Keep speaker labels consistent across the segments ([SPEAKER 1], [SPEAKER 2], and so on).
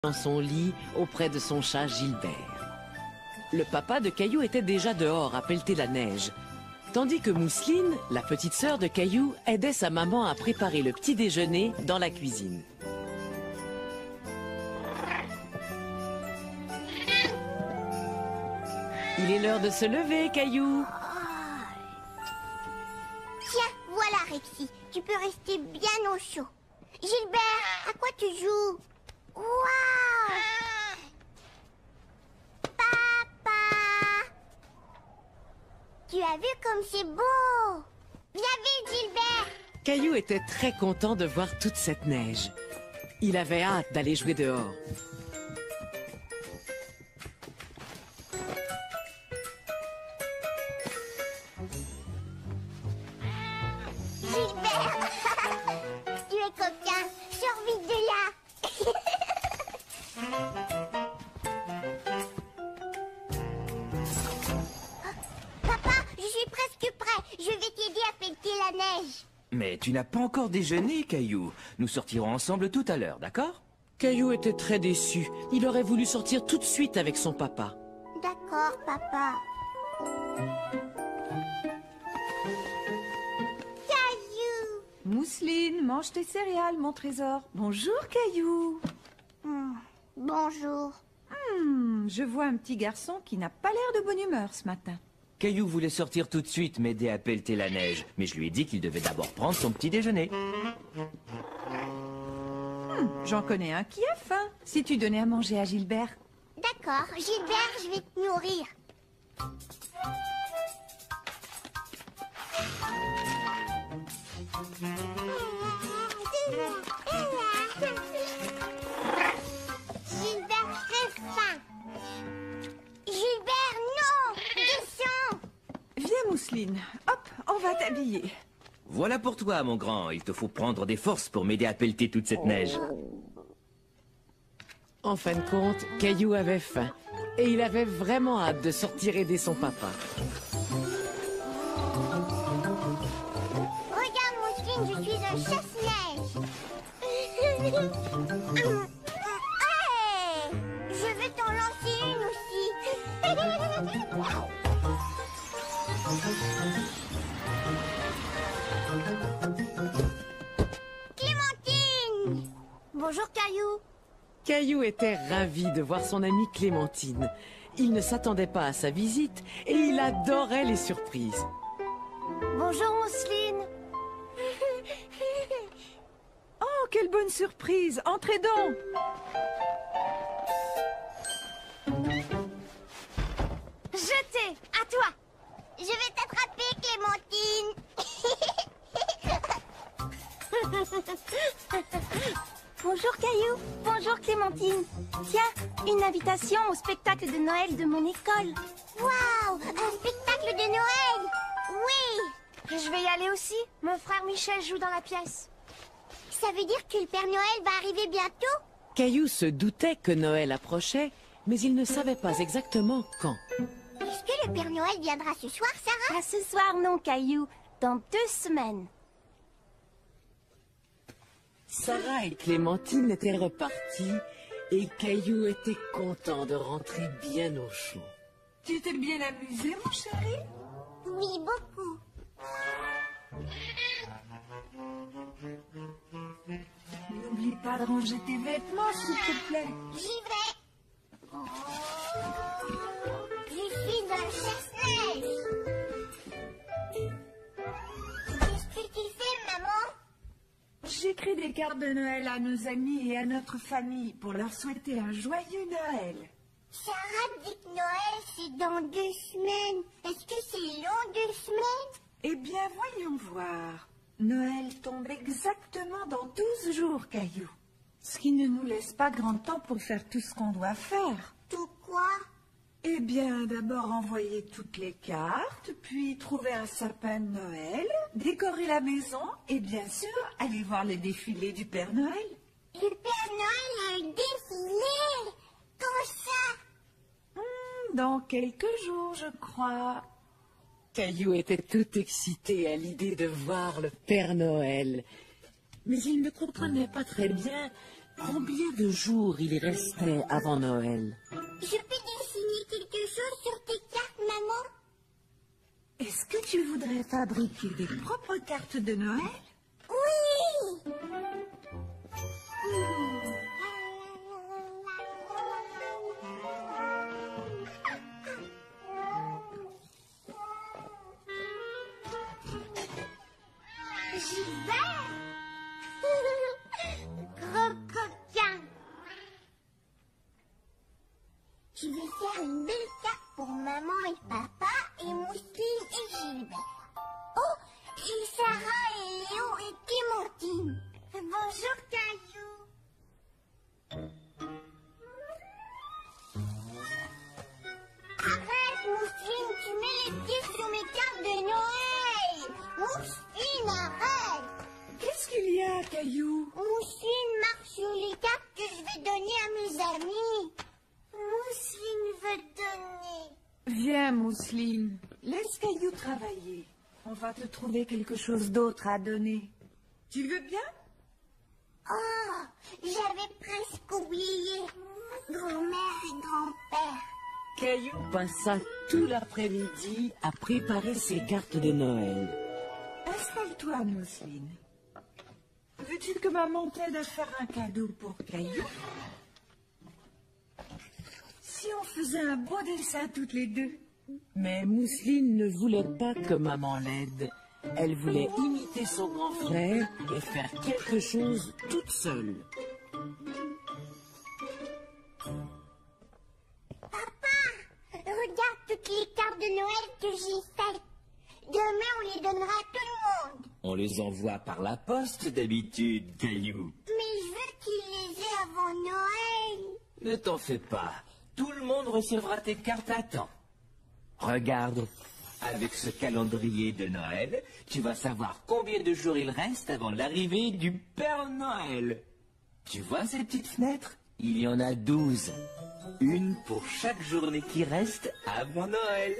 [SPEAKER 1] dans son lit auprès de son chat Gilbert. Le papa de Caillou était déjà dehors à pelleter la neige, tandis que Mousseline, la petite sœur de Caillou, aidait sa maman à préparer le petit déjeuner dans la cuisine. Il est l'heure de se lever, Caillou.
[SPEAKER 2] Tiens, voilà Rexy, tu peux rester bien au chaud. Gilbert, à quoi tu joues? Waouh! Papa! Tu as vu comme c'est beau? Viens vite, Gilbert!
[SPEAKER 1] Caillou était très content de voir toute cette neige. Il avait hâte d'aller jouer dehors.
[SPEAKER 2] Gilbert! Tu es coquin, sors vite de là! Papa, je suis presque prêt. Je vais t'aider à pelleter la neige.
[SPEAKER 3] Mais tu n'as pas encore déjeuné, Caillou. Nous sortirons ensemble tout à l'heure, d'accord?
[SPEAKER 1] Caillou était très déçu. Il aurait voulu sortir tout de suite avec son papa.
[SPEAKER 2] D'accord, papa. Caillou!
[SPEAKER 4] Mousseline, mange tes céréales, mon trésor. Bonjour, Caillou.
[SPEAKER 2] Bonjour.
[SPEAKER 4] Je vois un petit garçon qui n'a pas l'air de bonne humeur ce matin.
[SPEAKER 3] Caillou voulait sortir tout de suite m'aider à pelleter la neige, mais je lui ai dit qu'il devait d'abord prendre son petit déjeuner.
[SPEAKER 4] J'en connais un qui a faim. Si tu donnais à manger à Gilbert.
[SPEAKER 2] D'accord, Gilbert, je vais te nourrir. Gilbert, très faim. Gilbert, non! Descends!
[SPEAKER 4] Viens, Mousseline. Hop, on va t'habiller.
[SPEAKER 3] Voilà pour toi, mon grand. Il te faut prendre des forces pour m'aider à pelleter toute cette neige.
[SPEAKER 1] En fin de compte, Caillou avait faim. Et il avait vraiment hâte de sortir aider son papa.
[SPEAKER 2] Regarde, Mousseline, je suis un chasse-neige. Hey! Je vais t'en lancer une aussi. Clémentine! Bonjour, Caillou.
[SPEAKER 1] Caillou était ravi de voir son amie Clémentine. Il ne s'attendait pas à sa visite et il adorait les surprises.
[SPEAKER 2] Bonjour, Mousseline.
[SPEAKER 4] Oh, quelle bonne surprise. Entrez donc.
[SPEAKER 2] Jeté, à toi. Je vais t'attraper, Clémentine.
[SPEAKER 5] Bonjour Caillou, bonjour Clémentine. Tiens, une invitation au spectacle de Noël de mon école.
[SPEAKER 2] Waouh, un spectacle de Noël. Oui.
[SPEAKER 5] Je vais y aller aussi. Mon frère Michel joue dans la pièce.
[SPEAKER 2] Ça veut dire que le Père Noël va arriver bientôt?
[SPEAKER 1] Caillou se doutait que Noël approchait, mais il ne savait pas exactement quand.
[SPEAKER 2] Est-ce que le Père Noël viendra ce soir, Sarah?
[SPEAKER 5] Pas ce soir non Caillou, dans 2 semaines.
[SPEAKER 1] Sarah et Clémentine étaient reparties et Caillou était content de rentrer bien au chaud.
[SPEAKER 4] Tu t'es bien amusé, mon chéri?
[SPEAKER 2] Oui, beaucoup.
[SPEAKER 4] N'oublie pas de ranger tes vêtements, s'il te plaît.
[SPEAKER 2] J'y vais. Je suis un chasse-neige. Qu'est-ce que tu fais, maman?
[SPEAKER 4] J'écris des cartes de Noël à nos amis et à notre famille pour leur souhaiter un joyeux Noël.
[SPEAKER 2] Sarah dit que Noël, c'est dans 2 semaines. Est-ce que c'est long, 2 semaines?
[SPEAKER 4] Eh bien, voyons voir. Noël tombe exactement dans 12 jours, Caillou. Ce qui ne nous laisse pas grand temps pour faire tout ce qu'on doit faire.
[SPEAKER 2] Tout quoi?
[SPEAKER 4] Eh bien, d'abord envoyer toutes les cartes, puis trouver un sapin de Noël, décorer la maison et bien sûr aller voir le défilé du Père Noël.
[SPEAKER 2] Le Père Noël a un défilé. Quand ça?
[SPEAKER 4] Dans quelques jours, je crois.
[SPEAKER 1] Caillou était tout excité à l'idée de voir le Père Noël. Mais il ne comprenait pas très bien Combien de jours il restait avant Noël?
[SPEAKER 2] Je peux dessiner quelque chose sur tes cartes, maman?
[SPEAKER 4] Est-ce que tu voudrais fabriquer des propres cartes de Noël?
[SPEAKER 2] Oui! Gilbert! Gros coquin! Je vais faire une belle carte pour maman et papa et Mousseline et Gilbert. Oh, et Sarah et Léo et Clémentine. Bonjour Caillou. Arrête Mousseline, tu mets les pieds sur mes cartes de Noël. Mousseline, arrête.
[SPEAKER 4] Qu'est-ce qu'il y a, Caillou?
[SPEAKER 2] Mousseline marche sur les cartes que je vais donner à mes amis. Mousseline veut donner.
[SPEAKER 4] Viens, Mousseline. Laisse Caillou travailler. On va te trouver quelque chose d'autre à donner. Tu veux bien?
[SPEAKER 2] Oh, j'avais presque oublié. Grand-mère et grand-père.
[SPEAKER 1] Caillou passa tout l'après-midi à préparer ses cartes de Noël.
[SPEAKER 4] Installe-toi, Mousseline. Veux-tu que maman t'aide à faire un cadeau pour Caillou? Si on faisait un beau dessin toutes les deux.
[SPEAKER 1] Mais Mousseline ne voulait pas que maman l'aide. Elle voulait imiter son grand frère et faire quelque chose toute seule.
[SPEAKER 2] Papa, regarde toutes les cartes de Noël que j'ai faites. Demain, on les donnera à tout le monde.
[SPEAKER 3] On les envoie par la poste d'habitude, Caillou.
[SPEAKER 2] Mais je veux qu'ils les aient avant Noël.
[SPEAKER 3] Ne t'en fais pas. Tout le monde recevra tes cartes à temps. Regarde, avec ce calendrier de Noël, tu vas savoir combien de jours il reste avant l'arrivée du Père Noël. Tu vois ces petites fenêtres? Il y en a 12. Une pour chaque journée qui reste avant Noël.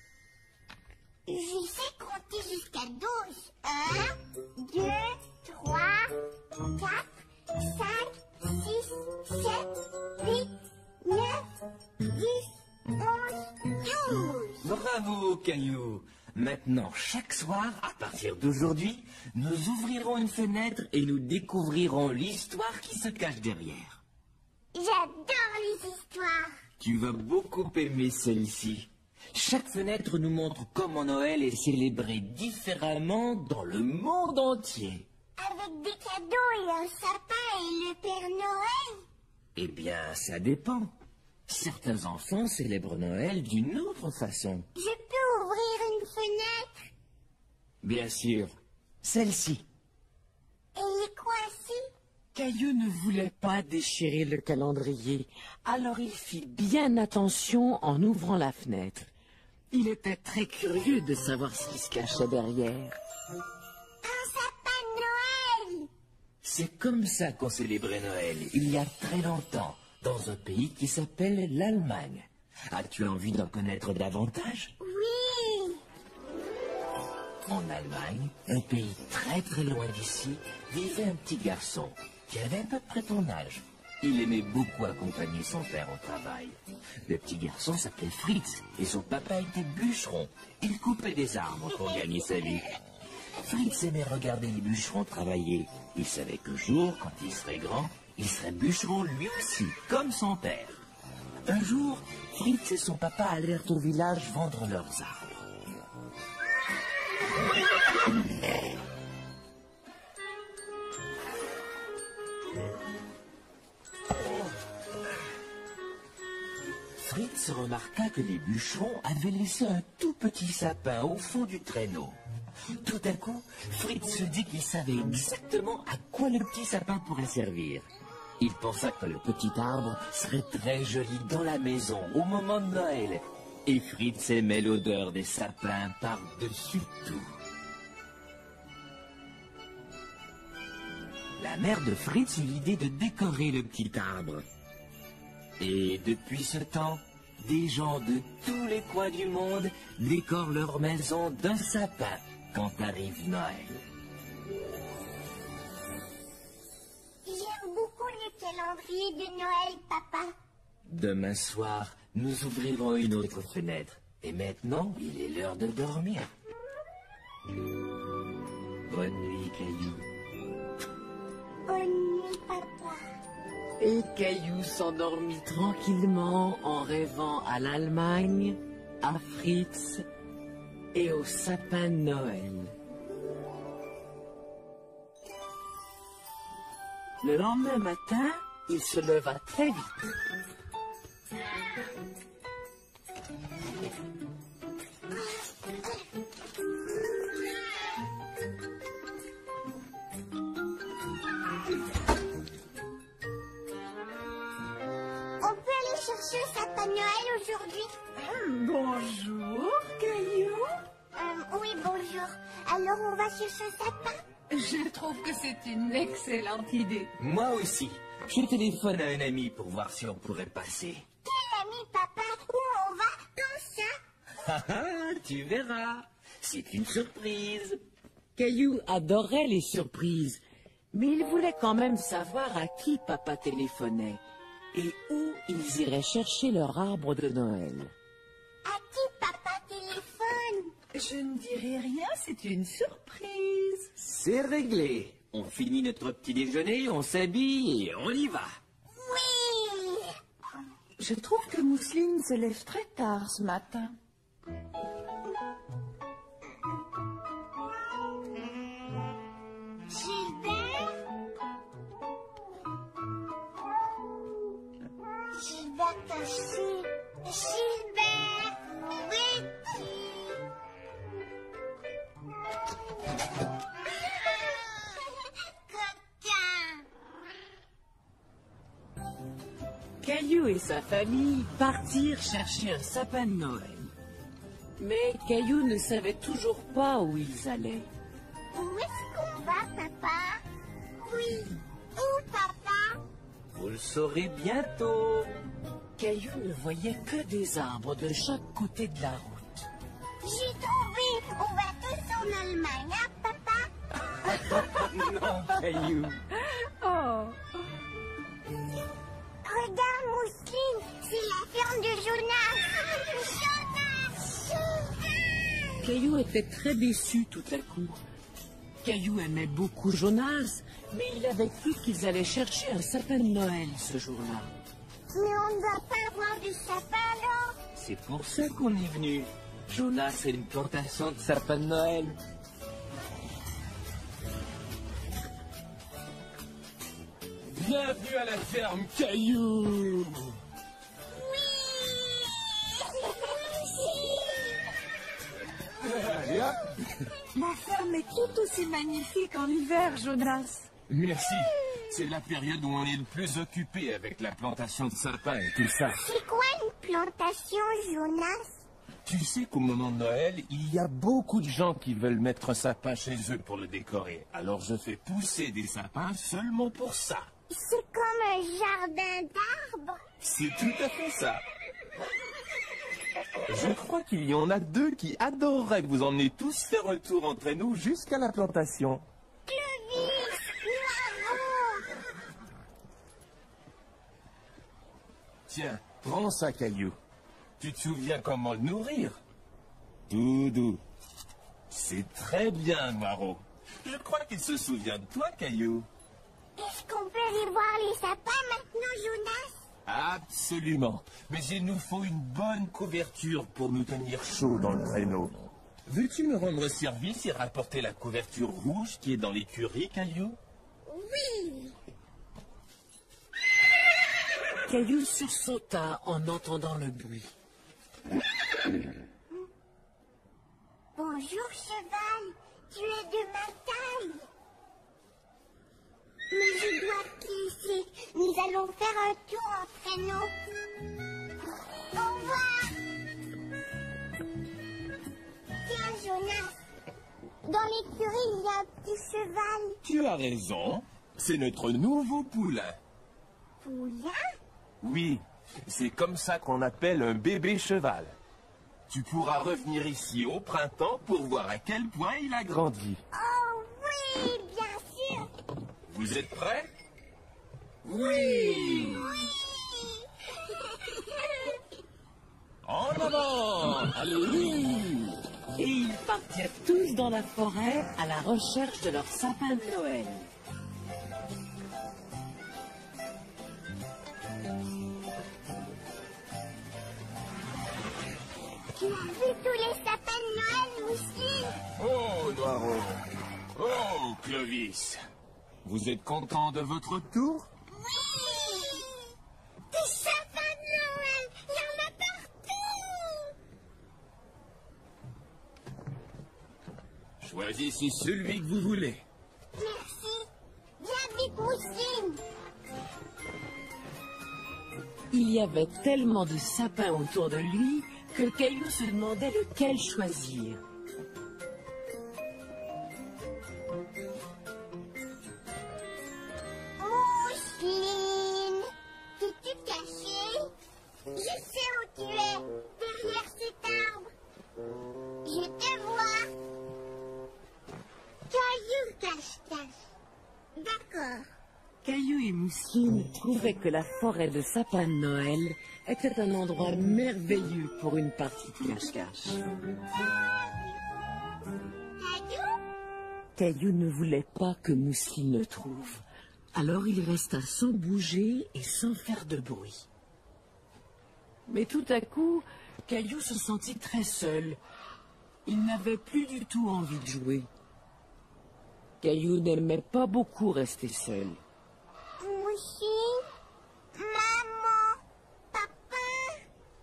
[SPEAKER 2] Je sais compter jusqu'à 12. 1, 2, 3, 4, 5, 6, 7, 8, 9, 10, 11, 12.
[SPEAKER 3] Bravo, Caillou. Maintenant, chaque soir, à partir d'aujourd'hui, nous ouvrirons une fenêtre et nous découvrirons l'histoire qui se cache derrière.
[SPEAKER 2] J'adore les histoires.
[SPEAKER 3] Tu vas beaucoup aimer celle-ci. Chaque fenêtre nous montre comment Noël est célébré différemment dans le monde entier.
[SPEAKER 2] Avec des cadeaux et un sapin et le Père Noël.
[SPEAKER 3] Eh bien, ça dépend. Certains enfants célèbrent Noël d'une autre façon.
[SPEAKER 2] Je peux ouvrir une fenêtre.
[SPEAKER 3] Bien sûr, celle-ci.
[SPEAKER 2] Elle est coincée.
[SPEAKER 1] Caillou ne voulait pas déchirer le calendrier, alors il fit bien attention en ouvrant la fenêtre. Il était très curieux de savoir ce qui se cachait derrière.
[SPEAKER 2] Un sapin de Noël.
[SPEAKER 3] C'est comme ça qu'on célébrait Noël, il y a très longtemps, dans un pays qui s'appelle l'Allemagne. As-tu envie d'en connaître davantage?
[SPEAKER 2] Oui.
[SPEAKER 3] En Allemagne, un pays très très loin d'ici, vivait un petit garçon qui avait à peu près ton âge. Il aimait beaucoup accompagner son père au travail. Le petit garçon s'appelait Fritz et son papa était bûcheron. Il coupait des arbres pour gagner sa vie. Fritz aimait regarder les bûcherons travailler. Il savait qu'un jour, quand il serait grand, il serait bûcheron lui aussi, comme son père. Un jour, Fritz et son papa allèrent au village vendre leurs arbres. Fritz remarqua que les bûcherons avaient laissé un tout petit sapin au fond du traîneau. Tout à coup, Fritz se dit qu'il savait exactement à quoi le petit sapin pourrait servir. Il pensa que le petit arbre serait très joli dans la maison au moment de Noël. Et Fritz aimait l'odeur des sapins par-dessus tout. La mère de Fritz eut l'idée de décorer le petit arbre. Et depuis ce temps, des gens de tous les coins du monde décorent leur maison d'un sapin quand arrive Noël.
[SPEAKER 2] J'aime beaucoup les calendrier de Noël, papa?
[SPEAKER 3] Demain soir, nous ouvrirons une autre fenêtre. Et maintenant, il est l'heure de dormir. Bonne nuit, Caillou.
[SPEAKER 2] Bonne nuit, papa.
[SPEAKER 1] Et Caillou s'endormit tranquillement en rêvant à l'Allemagne, à Fritz et au sapin de Noël. Le lendemain matin, il se leva très vite.
[SPEAKER 2] On peut aller chercher le sapin de Noël aujourd'hui?
[SPEAKER 4] Bonjour, Caillou.
[SPEAKER 2] Oui, bonjour. Alors on va chercher le sapin?
[SPEAKER 4] Je trouve que c'est une excellente idée.
[SPEAKER 3] Moi aussi. Je téléphone à un ami pour voir si on pourrait passer.
[SPEAKER 2] Quel ami, papa? Où on va? Comme ça?
[SPEAKER 3] Tu verras. C'est une surprise.
[SPEAKER 1] Caillou adorait les surprises, mais il voulait quand même savoir à qui papa téléphonait et où ils iraient chercher leur arbre de Noël.
[SPEAKER 2] À qui papa téléphone?
[SPEAKER 4] Je ne dirai rien, c'est une surprise.
[SPEAKER 3] C'est réglé. On finit notre petit déjeuner, on s'habille et on y va.
[SPEAKER 2] Oui!
[SPEAKER 4] Je trouve que Mousseline se lève très tard ce matin.
[SPEAKER 2] Gilbert? Gilbert caché. Gilbert! Betty! Coquin!
[SPEAKER 1] Caillou et sa famille partirent chercher un sapin de Noël. Mais Caillou ne savait toujours pas où ils allaient.
[SPEAKER 2] Où est-ce qu'on va, papa? Oui. Où, papa?
[SPEAKER 3] Vous le saurez bientôt.
[SPEAKER 1] Caillou ne voyait que des arbres de chaque côté de la route.
[SPEAKER 2] J'ai trouvé. On va tous en Allemagne, hein, papa?
[SPEAKER 3] Non, Caillou.
[SPEAKER 4] Oh,
[SPEAKER 2] Regarde, Mousseline, c'est la ferme de Jonas. Jonas! Jonas!
[SPEAKER 1] Caillou était très déçu tout à coup. Caillou aimait beaucoup Jonas, mais il avait cru qu'ils allaient chercher un sapin de Noël ce jour-là.
[SPEAKER 2] Mais on ne va pas avoir du sapin, alors?
[SPEAKER 3] C'est pour ça qu'on est venu. Jonas, c'est une plantation de sapin de Noël.
[SPEAKER 6] Bienvenue à la ferme, Caillou. Allez, hop.
[SPEAKER 4] ma ferme est tout aussi magnifique en hiver, Jonas.
[SPEAKER 6] Merci. C'est la période où on est le plus occupé avec la plantation de sapins et tout ça.
[SPEAKER 2] C'est quoi une plantation, Jonas?
[SPEAKER 6] Tu sais qu'au moment de Noël, il y a beaucoup de gens qui veulent mettre un sapin chez eux pour le décorer. Alors je fais pousser des sapins seulement pour ça.
[SPEAKER 2] C'est comme un jardin d'arbres.
[SPEAKER 6] C'est tout à fait ça. Je crois qu'il y en a deux qui adoreraient que vous emmenez tous faire un tour en traîneau jusqu'à la plantation.
[SPEAKER 2] Clovis, bravo!
[SPEAKER 6] Tiens, prends ça, Caillou. Tu te souviens comment le nourrir? Tout doux. C'est très bien, Noiro. Je crois qu'il se souvient de toi, Caillou.
[SPEAKER 2] Est-ce qu'on peut aller voir les sapins maintenant, Jonas?
[SPEAKER 6] Absolument. Mais il nous faut une bonne couverture pour nous tenir chaud dans le traîneau. Veux-tu me rendre service et rapporter la couverture rouge qui est dans l'écurie, Caillou?
[SPEAKER 2] Oui.
[SPEAKER 1] Caillou sursauta en entendant le bruit.
[SPEAKER 2] Bonjour, cheval. Tu es de ma taille. Mais je dois te laisser. Nous allons faire un tour en traîneau. Au revoir. Tiens, Jonas. Dans l'écurie, il y a un petit cheval.
[SPEAKER 6] Tu as raison. C'est notre nouveau poulain.
[SPEAKER 2] Poulain?
[SPEAKER 6] Oui, c'est comme ça qu'on appelle un bébé cheval. Tu pourras revenir ici au printemps pour voir à quel point il a grandi.
[SPEAKER 2] Oh oui, bien sûr.
[SPEAKER 6] Vous êtes prêts? Oui! En avant! Allez!
[SPEAKER 1] Et ils partirent tous dans la forêt à la recherche de leur sapin de Noël.
[SPEAKER 2] Tu as vu tous les sapins de Noël, Mousseline?
[SPEAKER 6] Oh, Noiro! Oh, Clovis! Vous êtes content de votre tour?
[SPEAKER 2] Oui! Des sapins de Noël! Il y en a partout!
[SPEAKER 6] Choisissez celui que vous voulez.
[SPEAKER 2] Merci. Viens vite, Mousseline.
[SPEAKER 1] Il y avait tellement de sapins autour de lui que Caillou se demandait lequel choisir.
[SPEAKER 2] Mousseline, t'es-tu cachée? Je sais où tu es, derrière cet arbre. Je te vois. Caillou cache-cache. D'accord.
[SPEAKER 1] Caillou et Mousseline trouvaient que la forêt de sapins de Noël était un endroit merveilleux pour une partie de cache-cache.
[SPEAKER 2] Caillou?
[SPEAKER 1] Caillou ne voulait pas que Mousseline le trouve. Alors il resta sans bouger et sans faire de bruit. Mais tout à coup, Caillou se sentit très seul. Il n'avait plus du tout envie de jouer. Caillou n'aimait pas beaucoup rester seul.
[SPEAKER 2] Mousseline? Maman? Papa?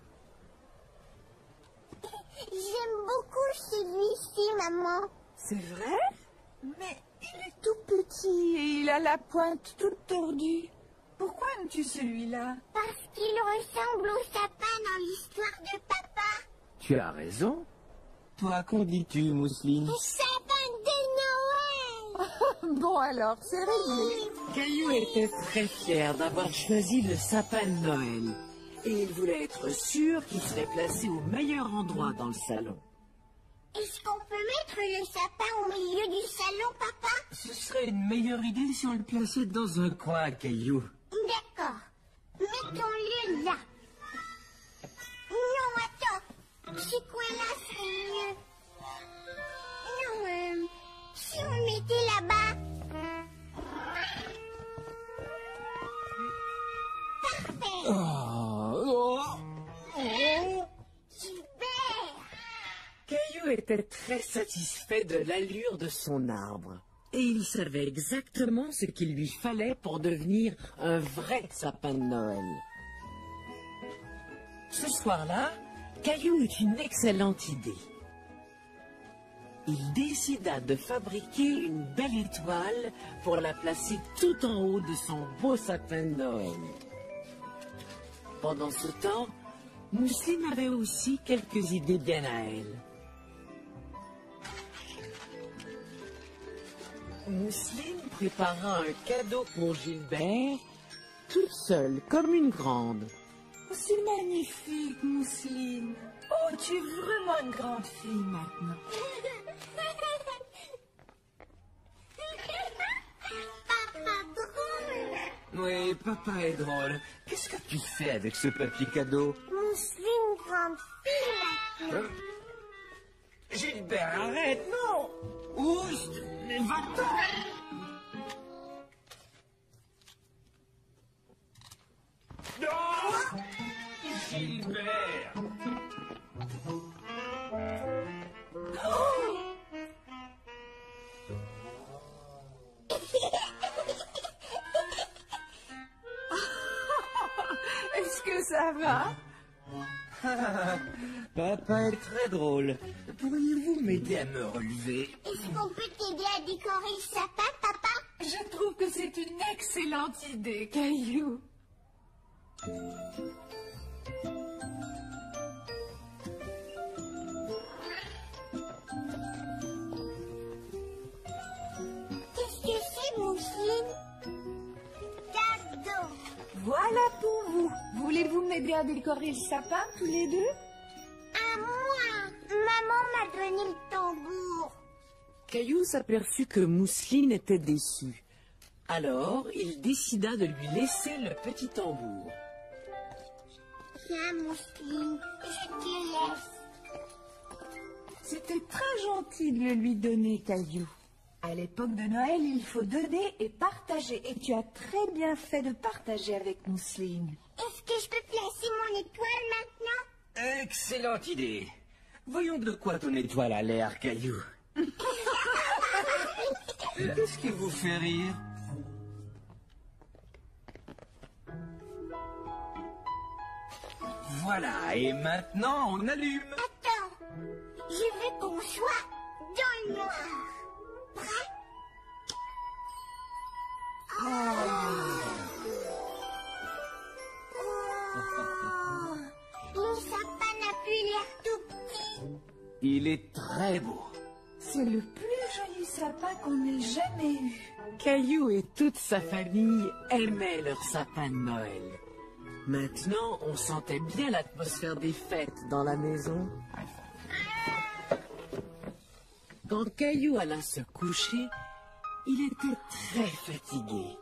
[SPEAKER 2] J'aime beaucoup celui-ci, maman.
[SPEAKER 4] C'est vrai? Mais il est tout petit et il a la pointe toute tordue. Pourquoi aimes-tu celui-là?
[SPEAKER 2] Parce qu'il ressemble au sapin dans l'histoire de papa.
[SPEAKER 3] Tu as raison. Toi, qu'en dis-tu, Mousseline?
[SPEAKER 2] Le sapin de Noël!
[SPEAKER 4] Bon alors, c'est réglé.
[SPEAKER 1] Caillou était très fier d'avoir choisi le sapin de Noël. Et il voulait être sûr qu'il serait placé au meilleur endroit dans le salon.
[SPEAKER 2] Est-ce qu'on peut mettre le sapin au milieu du salon, papa?
[SPEAKER 3] Ce serait une meilleure idée si on le plaçait dans un coin, Caillou.
[SPEAKER 2] D'accord. Mettons-le là. Non, attends. Ce coin-là serait mieux. Non, si on le mettait là-bas. Parfait. Super.
[SPEAKER 1] Caillou était très satisfait de l'allure de son arbre. Et il savait exactement ce qu'il lui fallait pour devenir un vrai sapin de Noël. Ce soir-là, Caillou eut une excellente idée. Il décida de fabriquer une belle étoile pour la placer tout en haut de son beau sapin de Noël. Pendant ce temps, Mousseline avait aussi quelques idées bien à elle. Mousseline prépara un cadeau pour Gilbert, toute seule, comme une grande.
[SPEAKER 4] Oh, c'est magnifique, Mousseline. Oh, tu es vraiment une grande fille maintenant.
[SPEAKER 2] Papa drôle.
[SPEAKER 3] Oui, papa est drôle. Qu'est-ce que tu fais avec ce papier cadeau?
[SPEAKER 2] Mousseline grande fille maintenant.
[SPEAKER 3] Gilbert, arrête, non! Oust, mais va-t'en! Non! Gilbert!
[SPEAKER 4] Est-ce que ça va?
[SPEAKER 3] Papa est très drôle. Pourriez-vous m'aider à me relever?
[SPEAKER 2] Est-ce qu'on peut t'aider à décorer le sapin, papa?
[SPEAKER 4] Je trouve que c'est une excellente idée, Caillou.
[SPEAKER 2] Qu'est-ce que c'est, Mousseline? Cadeau.
[SPEAKER 4] Voilà pour vous. Voulez-vous m'aider à décorer le sapin tous les deux?
[SPEAKER 2] À moi. Maman m'a donné le tambour.
[SPEAKER 1] Caillou s'aperçut que Mousseline était déçue. Alors, il décida de lui laisser le petit tambour.
[SPEAKER 2] Tiens, Mousseline, je te laisse.
[SPEAKER 4] C'était très gentil de le lui donner, Caillou. À l'époque de Noël, il faut donner et partager. Et tu as très bien fait de partager avec Mousseline.
[SPEAKER 2] Est-ce que je peux placer mon étoile maintenant?
[SPEAKER 3] Excellente idée. Voyons de quoi ton étoile a l'air, Caillou. Qu'est-ce qui vous fait rire? Voilà, et maintenant on allume.
[SPEAKER 2] Attends, je veux qu'on soit dans le noir. Prêt? Oh, le sapin n'a plus l'air tout petit.
[SPEAKER 3] Il est très beau.
[SPEAKER 4] C'est le plus joli sapin qu'on ait jamais eu.
[SPEAKER 1] Caillou et toute sa famille aimaient leur sapin de Noël. Maintenant, on sentait bien l'atmosphère des fêtes dans la maison. Quand Caillou alla se coucher, il était très fatigué.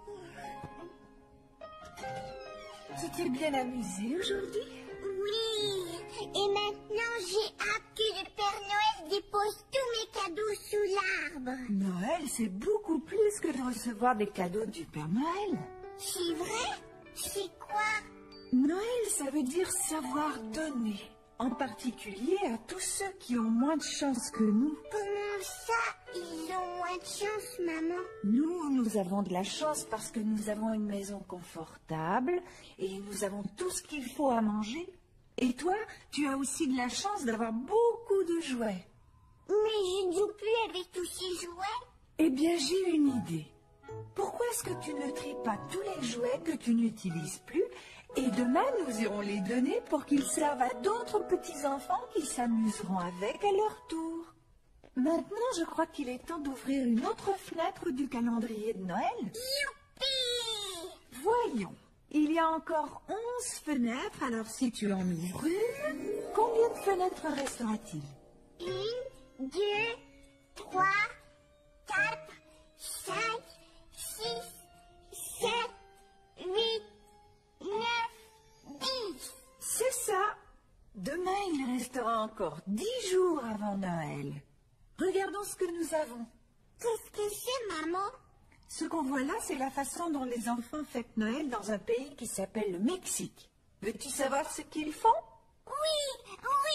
[SPEAKER 4] Tu t'es bien amusé aujourd'hui?
[SPEAKER 2] Oui, et maintenant j'ai hâte que le Père Noël dépose tous mes cadeaux sous l'arbre.
[SPEAKER 4] Noël, c'est beaucoup plus que de recevoir des cadeaux du Père Noël.
[SPEAKER 2] C'est vrai? C'est quoi?
[SPEAKER 4] Noël, ça veut dire savoir donner. En particulier à tous ceux qui ont moins de chance que nous.
[SPEAKER 2] Comment ça, ils ont moins de chance, maman?
[SPEAKER 4] Nous avons de la chance parce que nous avons une maison confortable et nous avons tout ce qu'il faut à manger. Et toi, tu as aussi de la chance d'avoir beaucoup de jouets.
[SPEAKER 2] Mais je ne joue plus avec tous ces jouets.
[SPEAKER 4] Eh bien, j'ai une idée. Pourquoi est-ce que tu ne tries pas tous les jouets que tu n'utilises plus et demain, nous irons les donner pour qu'ils servent à d'autres petits-enfants qui s'amuseront avec à leur tour. Maintenant, je crois qu'il est temps d'ouvrir une autre fenêtre du calendrier de Noël.
[SPEAKER 2] Youpi!
[SPEAKER 4] Voyons, il y a encore 11 fenêtres, alors si tu en ouvres une, combien de fenêtres restera-t-il?
[SPEAKER 2] 1, 2, 3, 4, 5, 6, 7, 8, 9, 10.
[SPEAKER 4] C'est ça. Demain, il restera encore 10 jours avant Noël. Regardons ce que nous avons.
[SPEAKER 2] Qu'est-ce que c'est, maman?
[SPEAKER 4] Ce qu'on voit là, c'est la façon dont les enfants fêtent Noël dans un pays qui s'appelle le Mexique. Veux-tu savoir ce qu'ils font?
[SPEAKER 2] Oui,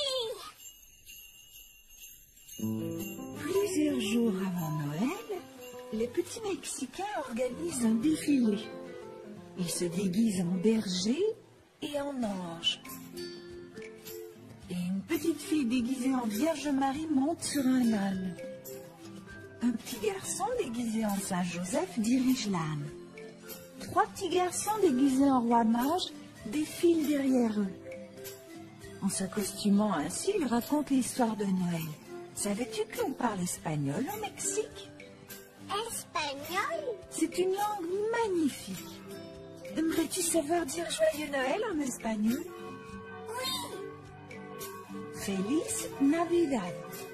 [SPEAKER 2] oui.
[SPEAKER 4] Plusieurs jours avant Noël, les petits Mexicains organisent un défilé. Ils se déguisent en berger et en ange. Et une petite fille déguisée en Vierge Marie monte sur un âne. Un petit garçon déguisé en Saint Joseph dirige l'âne. 3 petits garçons déguisés en roi mage défilent derrière eux. En se costumant ainsi, ils racontent l'histoire de Noël. Savais-tu qu'on parle espagnol au Mexique?
[SPEAKER 2] Espagnol?
[SPEAKER 4] C'est une langue magnifique. Aimerais-tu savoir dire Joyeux Noël en espagnol?
[SPEAKER 2] Oui.
[SPEAKER 4] Feliz Navidad.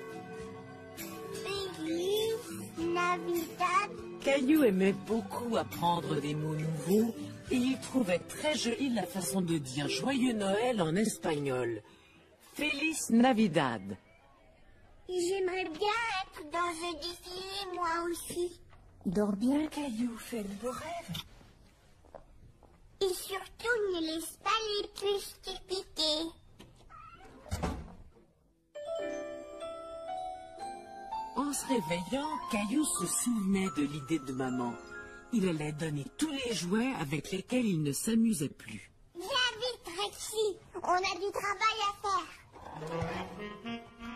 [SPEAKER 2] Feliz Navidad.
[SPEAKER 1] Caillou aimait beaucoup apprendre des mots nouveaux et il trouvait très jolie la façon de dire Joyeux Noël en espagnol. Feliz Navidad.
[SPEAKER 2] J'aimerais bien être dans un défilé, moi aussi.
[SPEAKER 4] Dors bien, Caillou, fais de beaux rêves.
[SPEAKER 2] Et surtout, ne laisse pas les puces te piquer.
[SPEAKER 1] En se réveillant, Caillou se souvenait de l'idée de maman. Il allait donner tous les jouets avec lesquels il ne s'amusait plus.
[SPEAKER 2] Viens vite, Rexy. On a du travail à faire.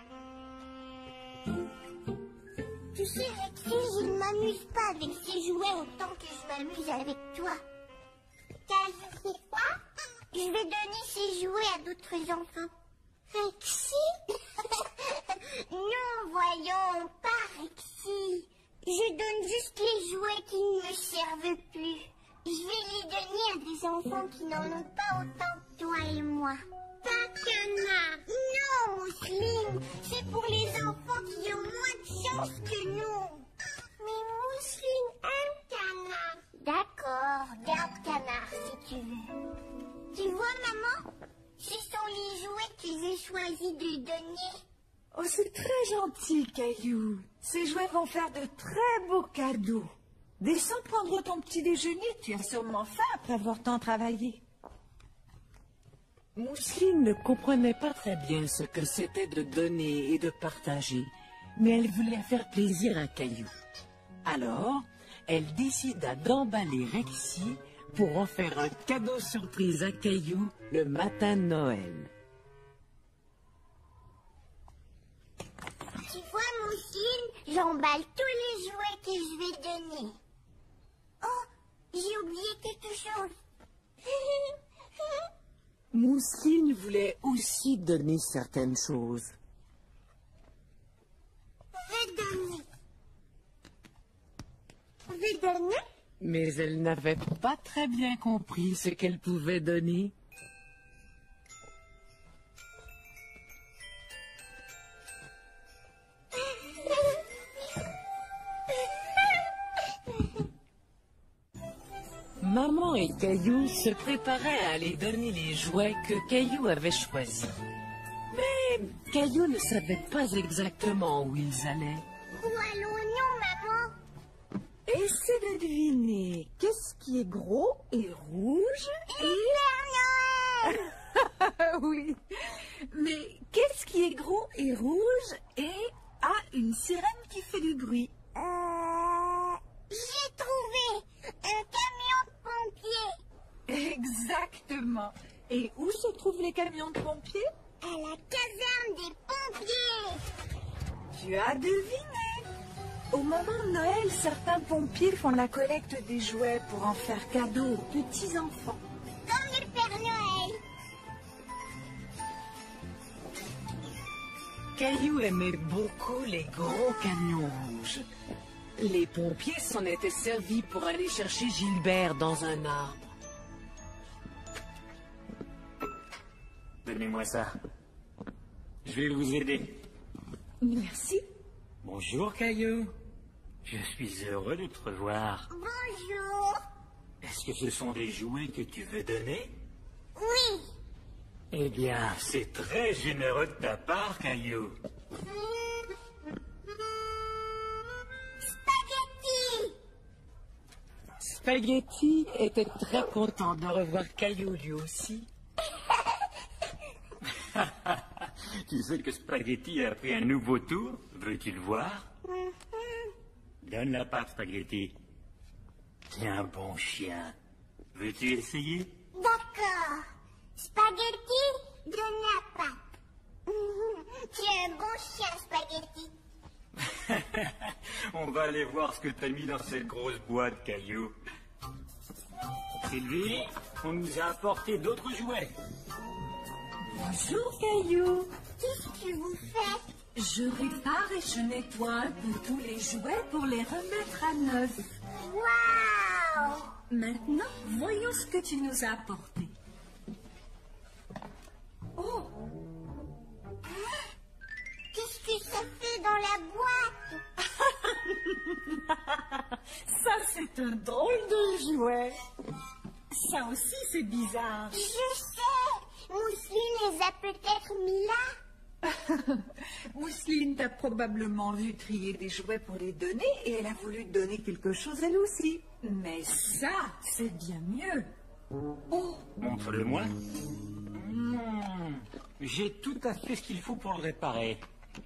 [SPEAKER 2] Tu sais, Rexy, je ne m'amuse pas avec ces jouets autant que je m'amuse avec toi. Car tu sais quoi? Je vais donner ces jouets à d'autres enfants. Rexy? Non, voyons, pas Rexy. Je donne juste les jouets qui ne me servent plus. Je vais les donner à des enfants qui n'en ont pas autant que toi et moi. Pas canard. Non, Mousseline. C'est pour les enfants qui ont moins de chance que nous. Mais Mousseline aime canard. maman. Ce sont les jouets que j'ai choisi de donner.
[SPEAKER 4] Oh, c'est très gentil, Caillou. Ces jouets vont faire de très beaux cadeaux. Descends prendre ton petit déjeuner. Tu as sûrement faim après avoir tant travaillé.
[SPEAKER 1] Mousseline ne comprenait pas très bien ce que c'était de donner et de partager, mais elle voulait faire plaisir à Caillou. Alors, elle décida d'emballer Rexy pour en faire un cadeau surprise à Caillou le matin de Noël.
[SPEAKER 2] Tu vois, Mousseline, j'emballe tous les jouets que je vais donner. Oh, j'ai oublié quelque chose.
[SPEAKER 1] Mousseline voulait aussi donner certaines choses.
[SPEAKER 2] Je vais donner.
[SPEAKER 1] Mais elle n'avait pas très bien compris ce qu'elle pouvait donner. Maman et Caillou se préparaient à aller donner les jouets que Caillou avait choisis. Mais Caillou ne savait pas exactement où ils allaient.
[SPEAKER 2] Où allons-nous, maman?
[SPEAKER 4] Essaie de deviner. Qu'est-ce qui est gros et rouge
[SPEAKER 2] Père Noël!
[SPEAKER 4] Oui. Mais qu'est-ce qui est gros et rouge et a une sirène qui fait du bruit?
[SPEAKER 2] J'ai trouvé un camion de pompiers.
[SPEAKER 4] Exactement. Et où se trouvent les camions de pompiers?
[SPEAKER 2] À la caserne des pompiers.
[SPEAKER 4] Tu as deviné. Au moment de Noël, certains pompiers font la collecte des jouets pour en faire cadeau aux petits-enfants.
[SPEAKER 2] Comme le Père Noël.
[SPEAKER 1] Caillou aimait beaucoup les gros camions rouges. Les pompiers s'en étaient servis pour aller chercher Gilbert dans un arbre.
[SPEAKER 7] Donnez-moi ça. Je vais vous aider.
[SPEAKER 4] Merci.
[SPEAKER 7] Bonjour, Caillou. Je suis heureux de te revoir.
[SPEAKER 2] Bonjour.
[SPEAKER 7] Est-ce que ce sont des jouets que tu veux donner?
[SPEAKER 2] Oui.
[SPEAKER 7] Eh bien, c'est très généreux de ta part, Caillou.
[SPEAKER 2] Spaghetti.
[SPEAKER 1] Spaghetti était très content de revoir Caillou lui aussi.
[SPEAKER 7] Tu sais que Spaghetti a pris un nouveau tour? Veux-tu le voir? Donne la pâte, Spaghetti. T'es un bon chien. Veux-tu essayer?
[SPEAKER 2] D'accord. Spaghetti, donne la pâte. Tu es un bon chien, Spaghetti.
[SPEAKER 7] On va aller voir ce que t'as mis dans cette grosse boîte, Caillou. Sylvie, on nous a apporté d'autres jouets.
[SPEAKER 4] Bonjour, Caillou.
[SPEAKER 2] Qu'est-ce que vous faites?
[SPEAKER 4] Je répare et je nettoie un peu tous les jouets pour les remettre à neuf.
[SPEAKER 2] Waouh!
[SPEAKER 4] Maintenant, voyons ce que tu nous as apporté. Oh!
[SPEAKER 2] Qu'est-ce que ça fait dans la boîte?
[SPEAKER 4] Ça, c'est un drôle de jouet. Ça aussi, c'est bizarre.
[SPEAKER 2] Je sais! Mousseline les a peut-être mis là.
[SPEAKER 4] Mousseline t'a probablement vu trier des jouets pour les donner et elle a voulu te donner quelque chose elle aussi. Mais ça, c'est bien mieux. Oh,
[SPEAKER 7] Montre-le-moi. J'ai tout à fait ce qu'il faut pour le réparer.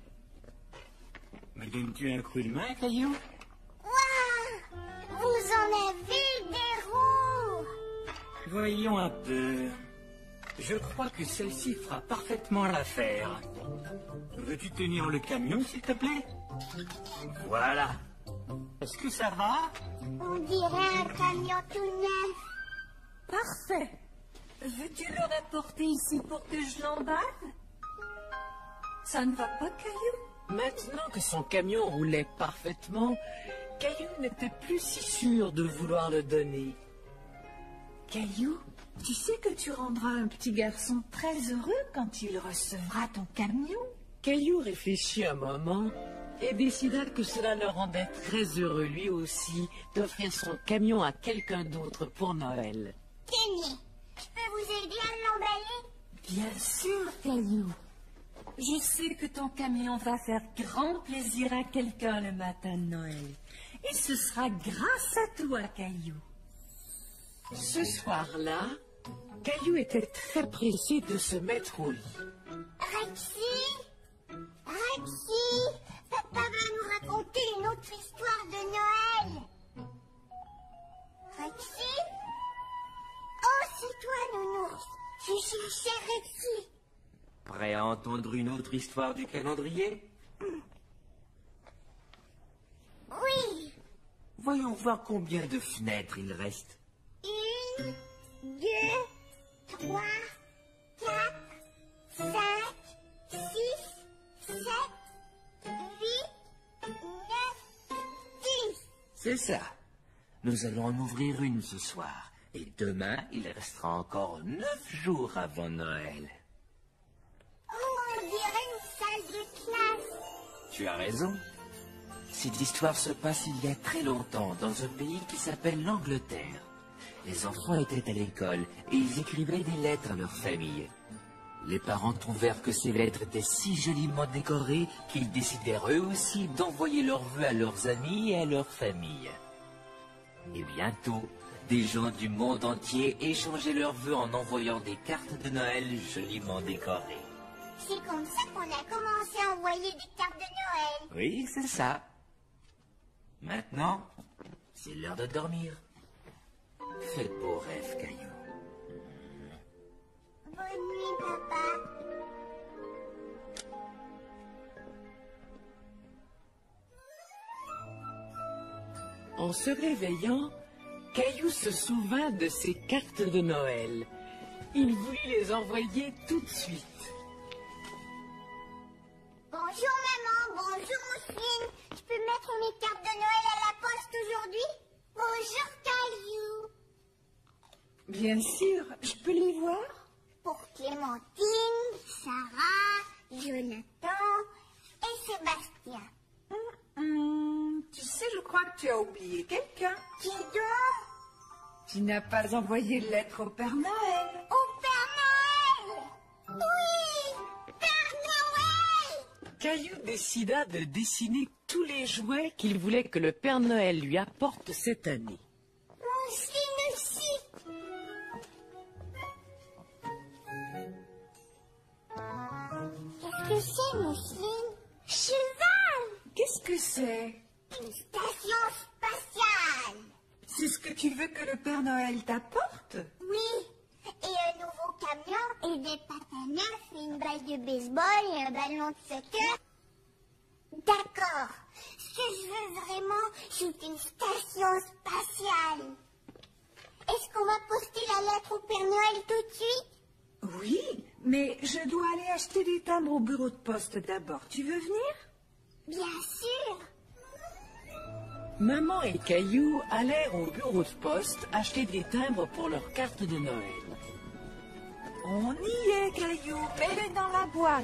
[SPEAKER 7] Me donnes-tu un coup de main, Caillou?
[SPEAKER 2] Waouh! Vous en avez des roues!
[SPEAKER 7] Voyons un peu. Je crois que celle-ci fera parfaitement l'affaire. Veux-tu tenir le camion, s'il te plaît? Voilà. Est-ce que ça va?
[SPEAKER 2] On dirait un camion tout neuf.
[SPEAKER 4] parfait. Veux-tu le rapporter ici pour que je l'emballe? Ça ne va pas, Caillou?
[SPEAKER 1] Maintenant que son camion roulait parfaitement, Caillou n'était plus si sûr de vouloir le donner.
[SPEAKER 4] Caillou, tu sais que tu rendras un petit garçon très heureux quand il recevra ton camion?
[SPEAKER 1] Caillou réfléchit un moment et décida que cela le rendait très heureux lui aussi d'offrir son camion à quelqu'un d'autre pour Noël.
[SPEAKER 2] Tenez, Je peux vous aider à l'emballer?
[SPEAKER 4] Bien sûr, Caillou. Je sais que ton camion va faire grand plaisir à quelqu'un le matin de Noël. Et ce sera grâce à toi, Caillou.
[SPEAKER 1] Ce soir-là, Caillou était très pressé de se mettre au lit.
[SPEAKER 2] Rexy, Rexy, papa va nous raconter une autre histoire de Noël. Rexy? Oh, c'est toi, nounours. Je cherchais Rexy.
[SPEAKER 3] Prêt à entendre une autre histoire du calendrier?
[SPEAKER 2] Oui.
[SPEAKER 3] Voyons voir combien de fenêtres il reste.
[SPEAKER 2] 1, 2, 3, 4, 5, 6, 7, 8, 9, 10.
[SPEAKER 3] C'est ça. Nous allons en ouvrir une ce soir. Et demain, il restera encore 9 jours avant Noël.
[SPEAKER 2] Oh, on dirait une salle de classe.
[SPEAKER 3] Tu as raison. Cette histoire se passe il y a très longtemps dans un pays qui s'appelle l'Angleterre. Les enfants étaient à l'école et ils écrivaient des lettres à leur famille. Les parents trouvèrent que ces lettres étaient si joliment décorées qu'ils décidèrent eux aussi d'envoyer leurs vœux à leurs amis et à leur famille. Et bientôt, des gens du monde entier échangeaient leurs vœux en envoyant des cartes de Noël joliment décorées.
[SPEAKER 2] C'est comme ça qu'on a commencé à envoyer des cartes de Noël.
[SPEAKER 3] Oui, c'est ça. Maintenant, c'est l'heure de dormir. Fais de beaux rêves, Caillou.
[SPEAKER 2] Bonne nuit, papa.
[SPEAKER 1] En se réveillant, Caillou se souvint de ses cartes de Noël. Il voulut les envoyer tout de suite.
[SPEAKER 2] Bonjour, maman. Bonjour, Mousseline. Je peux mettre mes cartes de Noël à la poste aujourd'hui? Bonjour, Caillou.
[SPEAKER 4] Bien sûr, je peux les voir?
[SPEAKER 2] Pour Clémentine, Sarah, Jonathan et Sébastien.
[SPEAKER 4] Tu sais, je crois que tu as oublié quelqu'un.
[SPEAKER 2] Qui donc?
[SPEAKER 4] Tu n'as pas envoyé de lettre au Père Noël.
[SPEAKER 2] Au Père Noël! Oui! Père Noël!
[SPEAKER 1] Caillou décida de dessiner tous les jouets qu'il voulait que le Père Noël lui apporte cette année.
[SPEAKER 2] Mousseline aussi. Qu'est-ce que c'est, Mousseline? Cheval!
[SPEAKER 4] Qu'est-ce que c'est?
[SPEAKER 2] Une station spatiale.
[SPEAKER 4] C'est ce que tu veux que le Père Noël t'apporte?
[SPEAKER 2] Oui. Et un nouveau camion et des patins neufs et une balle de baseball et un ballon de soccer. D'accord. Ce que je veux vraiment, c'est une station spatiale. Est-ce qu'on va poster la lettre au Père Noël tout de suite?
[SPEAKER 4] Oui, mais je dois aller acheter des timbres au bureau de poste d'abord. Tu veux venir?
[SPEAKER 2] Bien sûr.
[SPEAKER 1] Maman et Caillou allèrent au bureau de poste acheter des timbres pour leur carte de Noël.
[SPEAKER 4] On y est, Caillou. Mets-les dans la boîte.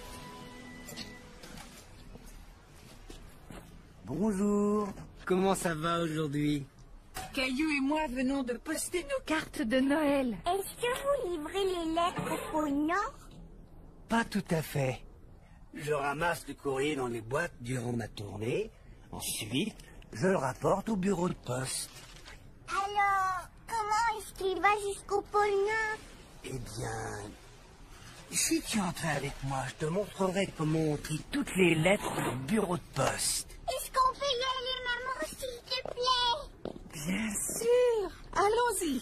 [SPEAKER 8] Bonjour, comment ça va aujourd'hui?
[SPEAKER 4] Caillou et moi venons de poster nos cartes de Noël.
[SPEAKER 2] Est-ce que vous livrez les lettres au pôle Nord?
[SPEAKER 8] Pas tout à fait. Je ramasse le courrier dans les boîtes durant ma tournée. Ensuite, je le rapporte au bureau de poste.
[SPEAKER 2] Alors, comment est-ce qu'il va jusqu'au pôle Nord?
[SPEAKER 8] Eh bien, si tu entrais avec moi, je te montrerai comment on trie toutes les lettres au bureau de poste.
[SPEAKER 2] Est-ce qu'on peut y aller, maman, s'il te plaît?
[SPEAKER 4] Bien sûr. Allons-y.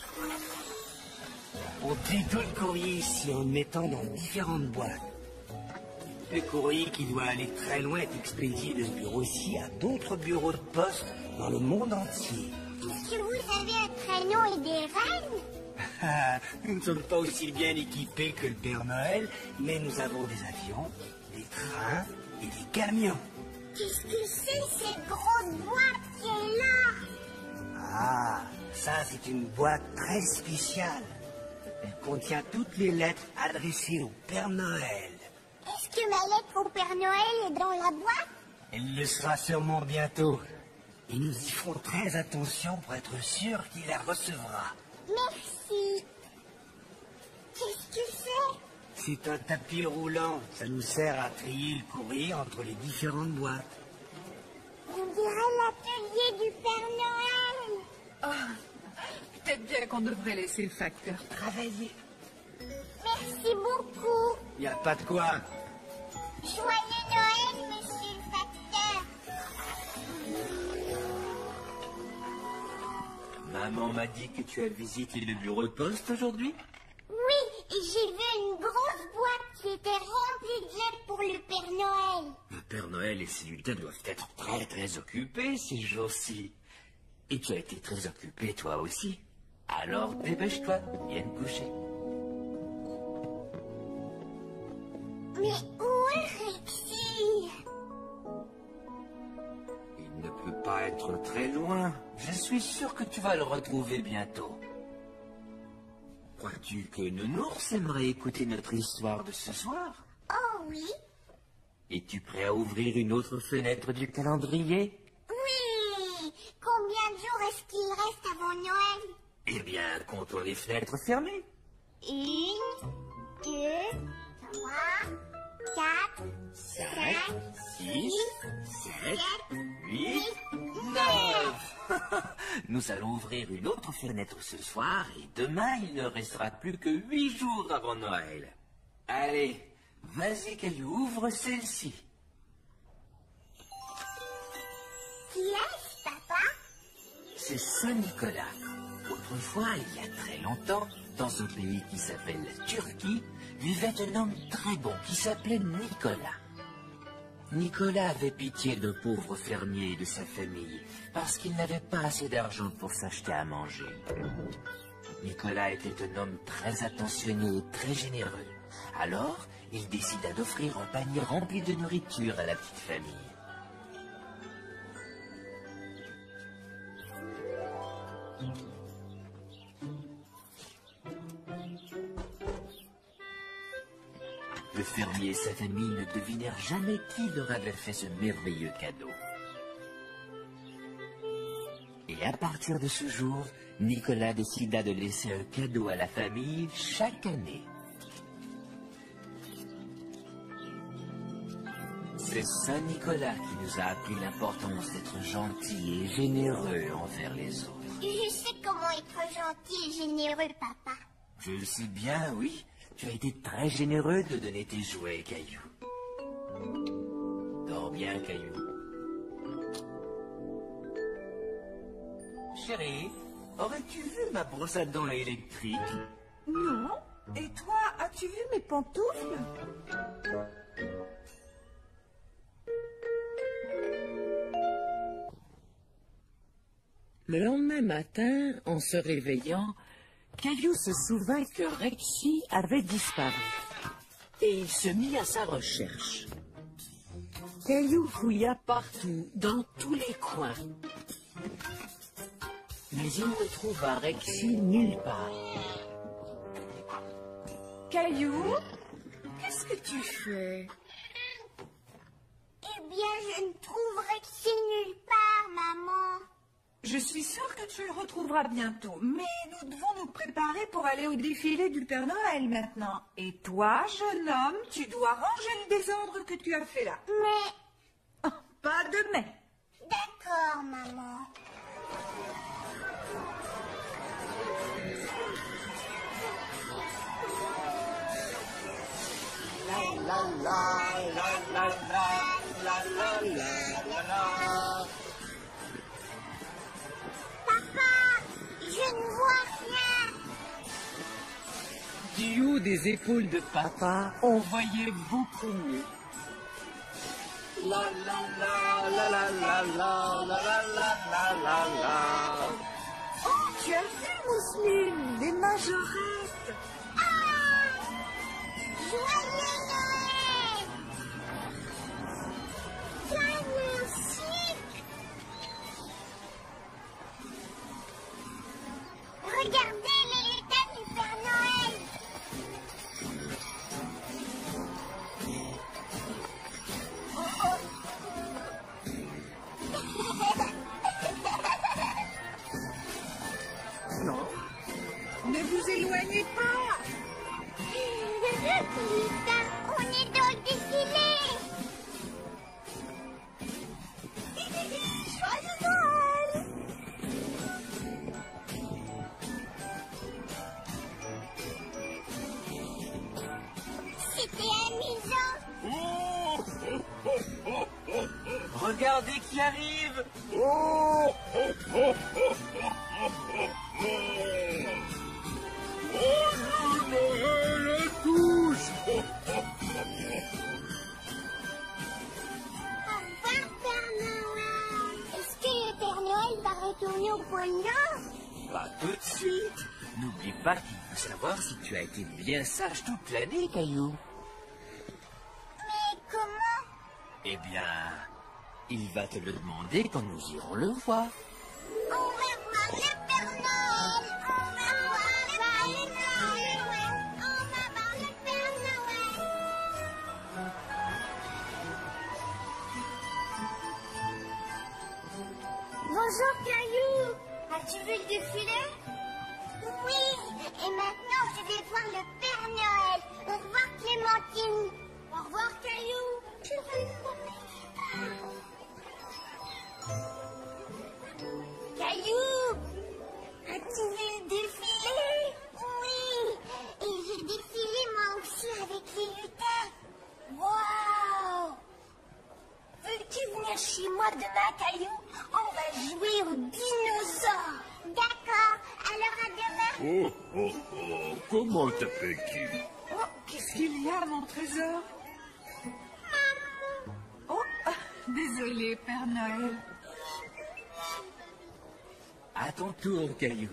[SPEAKER 8] On trie tout le courrier ici en le mettant dans différentes boîtes. Le courrier qui doit aller très loin est expédié de ce bureau-ci à d'autres bureaux de poste dans le monde entier.
[SPEAKER 2] Est-ce que vous avez un traîneau et des rennes?
[SPEAKER 8] Nous ne sommes pas aussi bien équipés que le Père Noël, mais nous avons des avions, des trains et des camions.
[SPEAKER 2] Qu'est-ce que c'est cette grosse boîte qui est là?
[SPEAKER 8] Ah, ça c'est une boîte très spéciale. Elle contient toutes les lettres adressées au Père Noël.
[SPEAKER 2] Est-ce que ma lettre au Père Noël est dans la boîte?
[SPEAKER 8] Elle le sera sûrement bientôt. Et nous y ferons très attention pour être sûr qu'il la recevra.
[SPEAKER 2] Merci. Qu'est-ce que c'est?
[SPEAKER 8] C'est un tapis roulant. Ça nous sert à trier le courrier entre les différentes boîtes.
[SPEAKER 2] On dirait l'atelier du Père Noël.
[SPEAKER 4] Oh, peut-être bien qu'on devrait laisser le facteur travailler.
[SPEAKER 2] Merci beaucoup.
[SPEAKER 8] Y a pas de quoi.
[SPEAKER 2] Joyeux Noël, monsieur le facteur.
[SPEAKER 3] Maman m'a dit que tu as visité le bureau de poste aujourd'hui?
[SPEAKER 2] Oui, et j'ai vu une grosse boîte qui était remplie de lettres pour le Père Noël.
[SPEAKER 3] Le Père Noël et ses lutins doivent être très occupés ces jours-ci. Et tu as été très occupé toi aussi. Alors dépêche-toi, viens te coucher.
[SPEAKER 2] Mais où est Rexy?
[SPEAKER 3] Il ne peut pas être très loin. Je suis sûr que tu vas le retrouver bientôt. Crois-tu que Nounours aimerait écouter notre histoire de ce soir?
[SPEAKER 2] Oh oui.
[SPEAKER 3] Es-tu prêt à ouvrir une autre fenêtre du calendrier?
[SPEAKER 2] Oui. Combien de jours est-ce qu'il reste avant Noël?
[SPEAKER 3] Eh bien, comptons les fenêtres fermées.
[SPEAKER 2] 1, 2, 3, 4,
[SPEAKER 3] 5,
[SPEAKER 2] 5,
[SPEAKER 3] 6, 7, 8, 9. Nous allons ouvrir une autre fenêtre ce soir et demain il ne restera plus que 8 jours avant Noël. Allez, vas-y Caillou, ouvre celle-ci.
[SPEAKER 2] Qui est-ce, papa?
[SPEAKER 3] C'est Saint-Nicolas. Autrefois, il y a très longtemps, dans un pays qui s'appelle la Turquie, vivait un homme très bon qui s'appelait Nicolas. Nicolas avait pitié d'un pauvre fermier et de sa famille, parce qu'il n'avait pas assez d'argent pour s'acheter à manger. Nicolas était un homme très attentionné et très généreux. Alors, il décida d'offrir un panier rempli de nourriture à la petite famille. Le fermier et sa famille ne devinèrent jamais qui leur avait fait ce merveilleux cadeau. Et à partir de ce jour, Nicolas décida de laisser un cadeau à la famille chaque année. C'est Saint-Nicolas qui nous a appris l'importance d'être gentil et généreux envers les autres.
[SPEAKER 2] Je sais comment être gentil et généreux, papa.
[SPEAKER 3] Je le sais bien, oui. Tu as été très généreux de donner tes jouets, Caillou. Dors bien, Caillou. Chérie, aurais-tu vu ma brosse à dents électrique?
[SPEAKER 4] Non. Et toi, as-tu vu mes pantoufles?
[SPEAKER 1] Le lendemain matin, en se réveillant, Caillou se souvint que Rexy avait disparu. Et il se mit à sa recherche. Caillou fouilla partout, dans tous les coins. Mais il ne trouva Rexy nulle part.
[SPEAKER 4] Caillou, qu'est-ce que tu fais?
[SPEAKER 2] Eh bien, je ne trouve Rexy nulle part, maman.
[SPEAKER 4] Je suis sûre que tu le retrouveras bientôt, mais nous devons nous préparer pour aller au défilé du Père Noël maintenant. Et toi, jeune homme, tu dois ranger le désordre que tu as fait là.
[SPEAKER 2] Mais...
[SPEAKER 4] Oh, pas de mais.
[SPEAKER 2] D'accord, maman. Papa, je ne vois rien.
[SPEAKER 1] Du haut des épaules de papa, on voyait beaucoup mieux.
[SPEAKER 6] La la la la la la la la la la la.
[SPEAKER 4] Oh, tu as vu, Mousseline, des majorettes.
[SPEAKER 2] Ah! Joyeux Noël! Magnifique! Regardez les lutins du Père Noël!
[SPEAKER 4] Non, ne vous éloignez pas.
[SPEAKER 2] Lisa, on est dans le défilé. Joyeux Noël! C'était amusant.
[SPEAKER 8] Regardez qui arrive.
[SPEAKER 6] Noël à tous.
[SPEAKER 2] Au revoir, Père Noël. Est-ce que le Père Noël va retourner au pôle Nord?
[SPEAKER 8] Pas tout de suite. N'oublie pas qu'il faut savoir si tu as été bien sage toute l'année, Caillou.
[SPEAKER 2] Mais comment?
[SPEAKER 8] Eh bien, il va te le demander quand nous irons le voir.
[SPEAKER 2] On va voir le Père Noël. On va voir le Père Noël. On va voir le Père Noël. Bonjour Caillou. As-tu vu le défilé? Oui. Et maintenant je vais voir le Père Noël. Au revoir Clémentine. Au revoir Caillou. Caillou, as-tu vu le défilé? Oui, et j'ai défilé moi aussi avec les lutins. Waouh! Veux-tu venir chez moi demain, Caillou? On va jouer aux dinosaures. D'accord, alors à demain.
[SPEAKER 6] Comment t'appelles-tu?
[SPEAKER 4] Oh, qu'est-ce qu'il y a, mon trésor? Oh, désolé, Père Noël.
[SPEAKER 8] À ton tour, Caillou.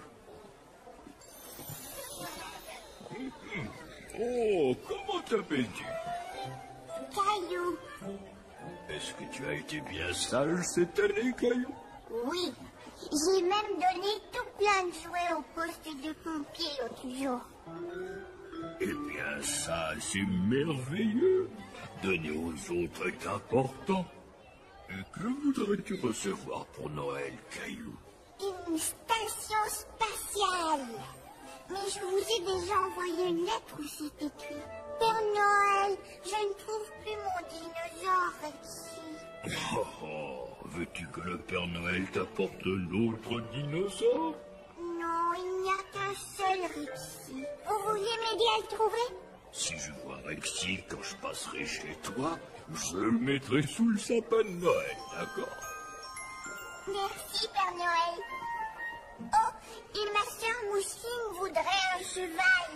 [SPEAKER 6] Oh, comment t'appelles-tu?
[SPEAKER 2] Caillou.
[SPEAKER 6] Est-ce que tu as été bien sage cette année, Caillou?
[SPEAKER 2] Oui, j'ai même donné tout plein de jouets au poste de pompier l'autre jour.
[SPEAKER 6] Eh bien, ça, c'est merveilleux. Donner aux autres est important. Et que voudrais-tu recevoir pour Noël, Caillou?
[SPEAKER 2] Une station spatiale. Mais je vous ai déjà envoyé une lettre où c'est écrit: Père Noël, je ne trouve plus mon dinosaure ici.
[SPEAKER 6] Oh, veux-tu que le Père Noël t'apporte l'autre dinosaure?
[SPEAKER 2] Non, il n'y a qu'un seul Rexy. Vous voulez m'aider à le trouver?
[SPEAKER 6] Si je vois Rexy quand je passerai chez toi, je le mettrai sous le sapin de Noël, d'accord?
[SPEAKER 2] Merci, Père Noël. Oh, et ma sœur Mousseline voudrait un cheval.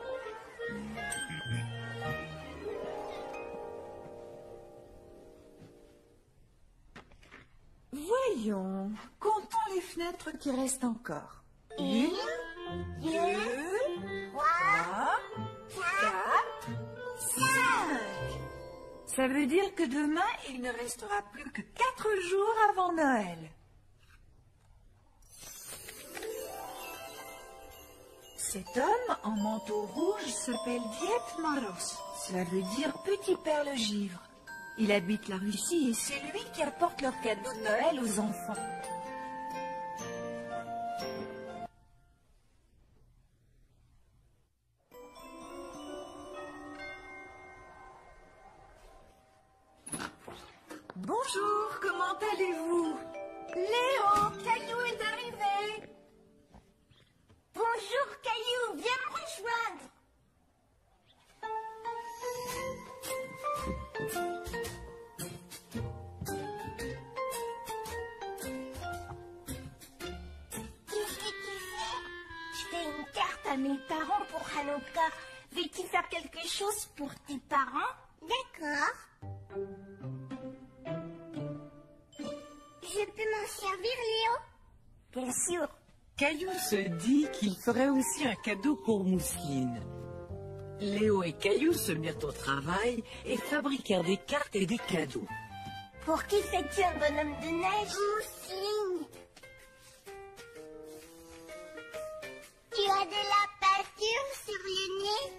[SPEAKER 4] Voyons, comptons les fenêtres qui restent encore. Une, deux, trois, quatre, cinq. Ça veut dire que demain, il ne restera plus que 4 jours avant Noël. Cet homme en manteau rouge s'appelle Diet Maros. Cela veut dire petit père le givre. Il habite la Russie et c'est lui qui apporte leurs cadeaux de Noël aux enfants. Bonjour, comment allez-vous?
[SPEAKER 5] Léo, Caillou est arrivé. Bonjour Caillou, viens me rejoindre.
[SPEAKER 2] Qu'est-ce que tu fais?
[SPEAKER 5] Je fais une carte à mes parents pour Hanouka. Veux-tu faire quelque chose pour tes parents?
[SPEAKER 2] D'accord. Je peux m'en servir, Léo?
[SPEAKER 5] Bien sûr.
[SPEAKER 1] Caillou se dit qu'il ferait aussi un cadeau pour Mousseline. Léo et Caillou se mirent au travail et fabriquèrent des cartes et des cadeaux.
[SPEAKER 5] Pour qui fais-tu un bonhomme de neige?
[SPEAKER 2] Mousseline. Tu as de la peinture sur le nez?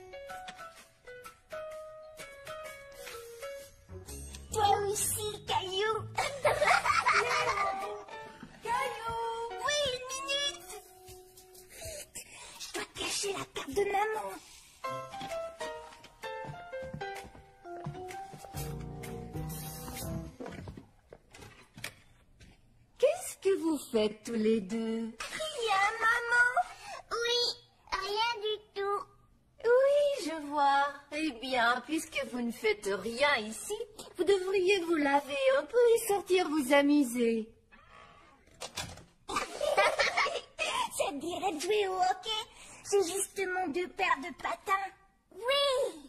[SPEAKER 5] Toi aussi, Caillou. Caillou. Oui, une minute. Vite, je dois cacher la carte de maman.
[SPEAKER 9] vous faites tous les deux?
[SPEAKER 2] Rien, maman. Oui, rien du tout.
[SPEAKER 9] Oui, je vois. Eh bien, puisque vous ne faites rien ici, vous devriez vous laver un peu et sortir vous amuser.
[SPEAKER 2] Ça te dirait de jouer au hockey? C'est justement 2 paires de patins. Oui.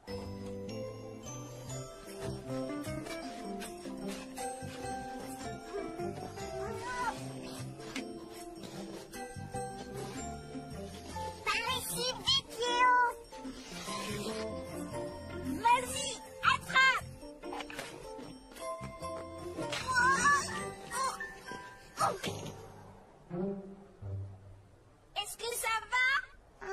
[SPEAKER 2] Par ici, vite, Léo. Vas-y, attrape. Est-ce que ça va?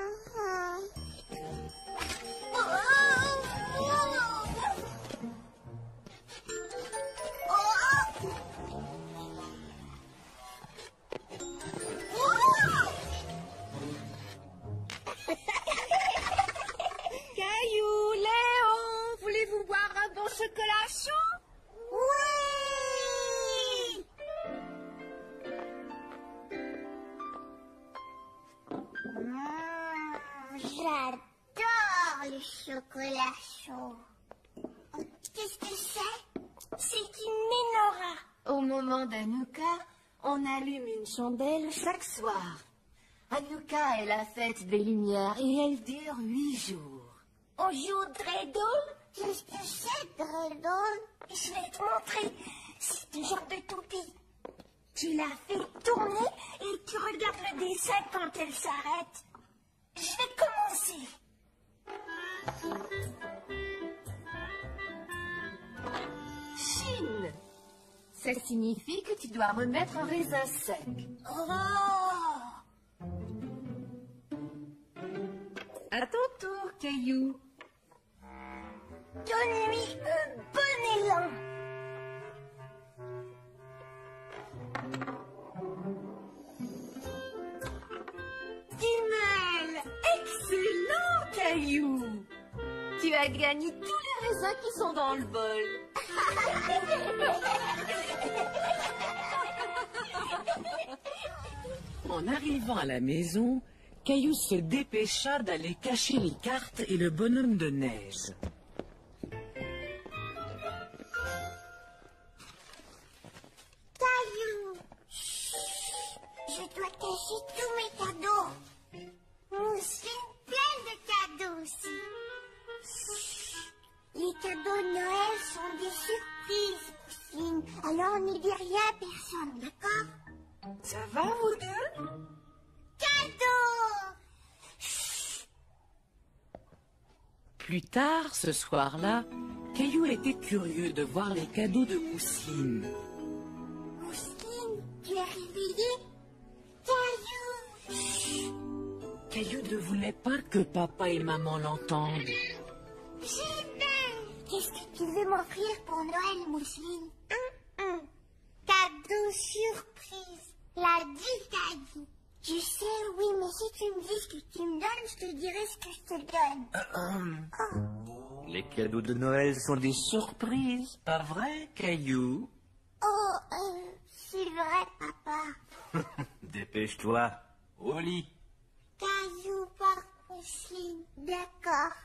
[SPEAKER 9] Caillou, Léon, voulez-vous boire un bon chocolat chaud?
[SPEAKER 2] Oui. J'adore le chocolat chaud. Qu'est-ce que c'est? C'est une menorah.
[SPEAKER 9] Au moment d'Hanouka, on allume une chandelle chaque soir. Hanouka est la fête des lumières et elle dure 8 jours.
[SPEAKER 2] On joue au dreidel? Qu'est-ce que c'est, dreidel? Je vais te montrer. C'est un genre de toupie. Tu la fais tourner et tu regardes le dessin quand elle s'arrête. Je vais commencer.
[SPEAKER 9] Chine. Ça signifie que tu dois remettre un raisin sec.
[SPEAKER 2] Oh!
[SPEAKER 9] À ton tour, Caillou.
[SPEAKER 2] Donne-lui un bon élan.
[SPEAKER 9] Guimel. Excellent, Caillou. Tu as gagné tous les raisins qui sont dans le bol.
[SPEAKER 1] En arrivant à la maison, Caillou se dépêcha d'aller cacher les cartes et le bonhomme de neige.
[SPEAKER 2] Caillou. Chut. Je dois cacher tous mes cadeaux. Mousseline pleine de cadeaux aussi. Chut. Les cadeaux de Noël sont des surprises, Mousseline. Alors ne dis rien à personne, d'accord?
[SPEAKER 4] Ça va, vous deux?
[SPEAKER 2] Cadeaux.
[SPEAKER 1] Plus tard, ce soir-là, Caillou était curieux de voir les cadeaux de Mousseline.
[SPEAKER 2] Mousseline, tu es réveillée? Caillou. Chut.
[SPEAKER 1] Caillou ne voulait pas que papa et maman l'entendent.
[SPEAKER 2] Qu'est-ce que tu veux m'offrir pour Noël, Mousseline? Cadeau surprise. L'a dit Caillou. Je sais, oui, mais si tu me dis ce que tu me donnes, je te dirai ce que je te donne.
[SPEAKER 8] Les cadeaux de Noël sont des surprises, pas vrai, Caillou?
[SPEAKER 2] C'est vrai, papa.
[SPEAKER 8] Dépêche-toi, au lit.
[SPEAKER 2] Caillou par Mousseline, d'accord.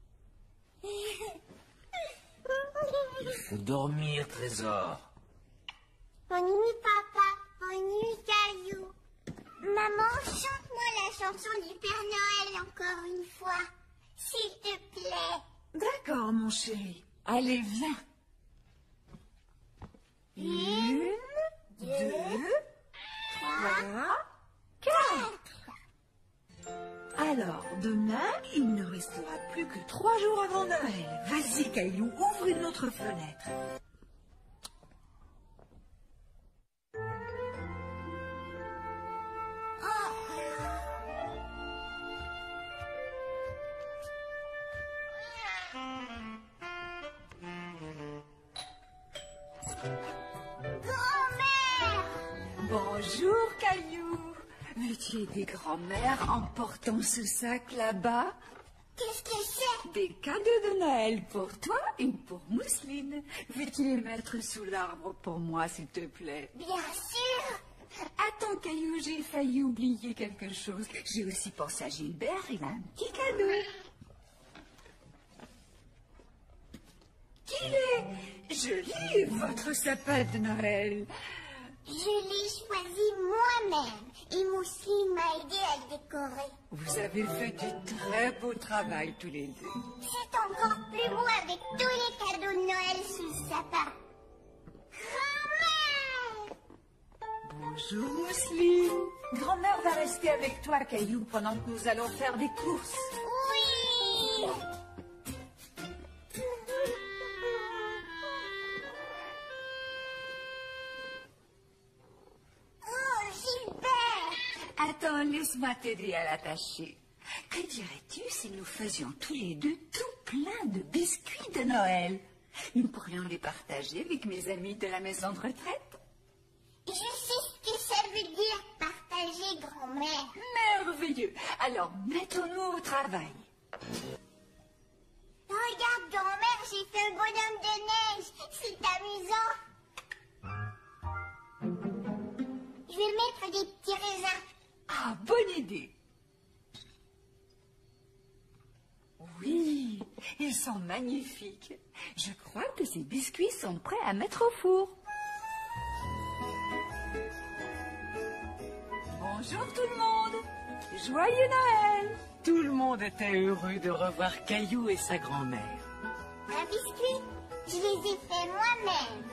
[SPEAKER 8] Il faut dormir, trésor.
[SPEAKER 2] Bonne nuit, papa. Bonne nuit, Caillou. Maman, chante-moi la chanson du Père Noël encore une fois. S'il te plaît.
[SPEAKER 4] D'accord, mon chéri. Allez, viens. 1, 2, 3, 4. Alors, demain, il ne restera plus que 3 jours avant Noël. Vas-y, Caillou, ouvre une autre fenêtre.
[SPEAKER 2] Grand-mère!
[SPEAKER 4] Bonjour, Caillou. Mais tu es des grands-mères en portant ce sac là-bas?
[SPEAKER 2] Qu'est-ce que c'est?
[SPEAKER 4] Des cadeaux de Noël pour toi et pour Mousseline. Veux-tu les mettre sous l'arbre pour moi, s'il te plaît?
[SPEAKER 2] Bien sûr!
[SPEAKER 4] Attends, Caillou, j'ai failli oublier quelque chose. J'ai aussi pensé à Gilbert, il a un petit cadeau. Qu'il est joli, votre sapin de Noël.
[SPEAKER 2] Je l'ai choisi moi-même et Mousseline m'a aidé à le décorer.
[SPEAKER 4] Vous avez fait du très beau travail tous les deux.
[SPEAKER 2] C'est encore plus beau avec tous les cadeaux de Noël sous le sapin. Grand-mère!
[SPEAKER 4] Bonjour, Mousseline. Grand-mère va rester avec toi, Caillou, pendant que nous allons faire des courses.
[SPEAKER 2] Oui! Oh, Gilbert!
[SPEAKER 4] Attends, laisse-moi t'aider à l'attacher. Que dirais-tu si nous faisions tous les deux tout plein de biscuits de Noël? Nous pourrions les partager avec mes amis de la maison de retraite.
[SPEAKER 2] Je sais ce que ça veut dire, partager, grand-mère.
[SPEAKER 4] Merveilleux. Alors, mettons-nous au travail.
[SPEAKER 2] Regarde, grand-mère, j'ai fait un bonhomme de neige. C'est amusant. Je vais mettre des petits raisins.
[SPEAKER 4] Ah, bonne idée. Oui, ils sont magnifiques. Je crois que ces biscuits sont prêts à mettre au four. Bonjour tout le monde. Joyeux Noël.
[SPEAKER 1] Tout le monde était heureux de revoir Caillou et sa grand-mère.
[SPEAKER 2] Un biscuit, je les ai faits moi-même.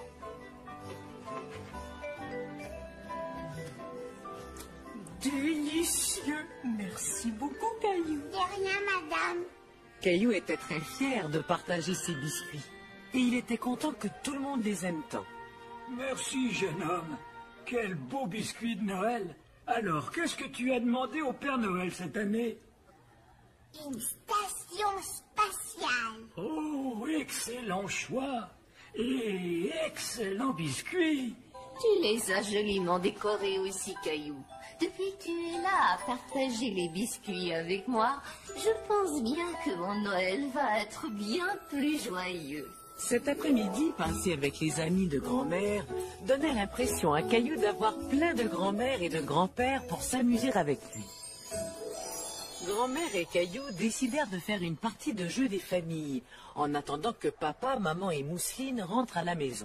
[SPEAKER 4] Délicieux. Merci beaucoup, Caillou.
[SPEAKER 2] De rien, madame.
[SPEAKER 1] Caillou était très fier de partager ses biscuits. Et il était content que tout le monde les aime tant.
[SPEAKER 7] Merci, jeune homme. Quel beau biscuit de Noël. Alors, qu'est-ce que tu as demandé au Père Noël cette année?
[SPEAKER 2] Une station spatiale.
[SPEAKER 7] Oh, excellent choix. Et excellent biscuit.
[SPEAKER 9] Tu les as joliment décorés aussi, Caillou. Depuis que tu es là à partager les biscuits avec moi, je pense bien que mon Noël va être bien plus joyeux.
[SPEAKER 1] Cet après-midi, passé avec les amis de grand-mère, donnait l'impression à Caillou d'avoir plein de grand-mères et de grands-pères pour s'amuser avec lui. Grand-mère et Caillou décidèrent de faire une partie de jeu des familles, en attendant que papa, maman et Mousseline rentrent à la maison.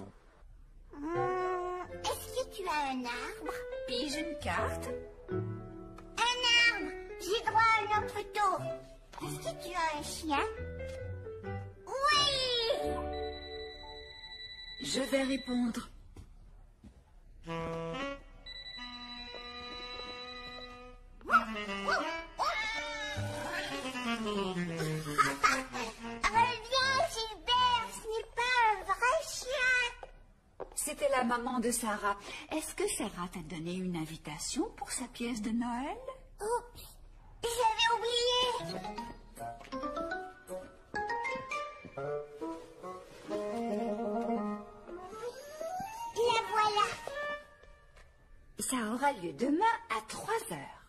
[SPEAKER 2] Est-ce que tu as un arbre?
[SPEAKER 4] Pige une carte.
[SPEAKER 2] Un arbre! J'ai droit à un autre tour. Est-ce que tu as un chien? Oui!
[SPEAKER 4] Je vais répondre.
[SPEAKER 2] Reviens, Gilbert, ce n'est pas un vrai chien.
[SPEAKER 4] C'était la maman de Sarah. Est-ce que Sarah t'a donné une invitation pour sa pièce de Noël?
[SPEAKER 2] Oups, j'avais oublié. La voilà.
[SPEAKER 4] Ça aura lieu demain à 3 heures.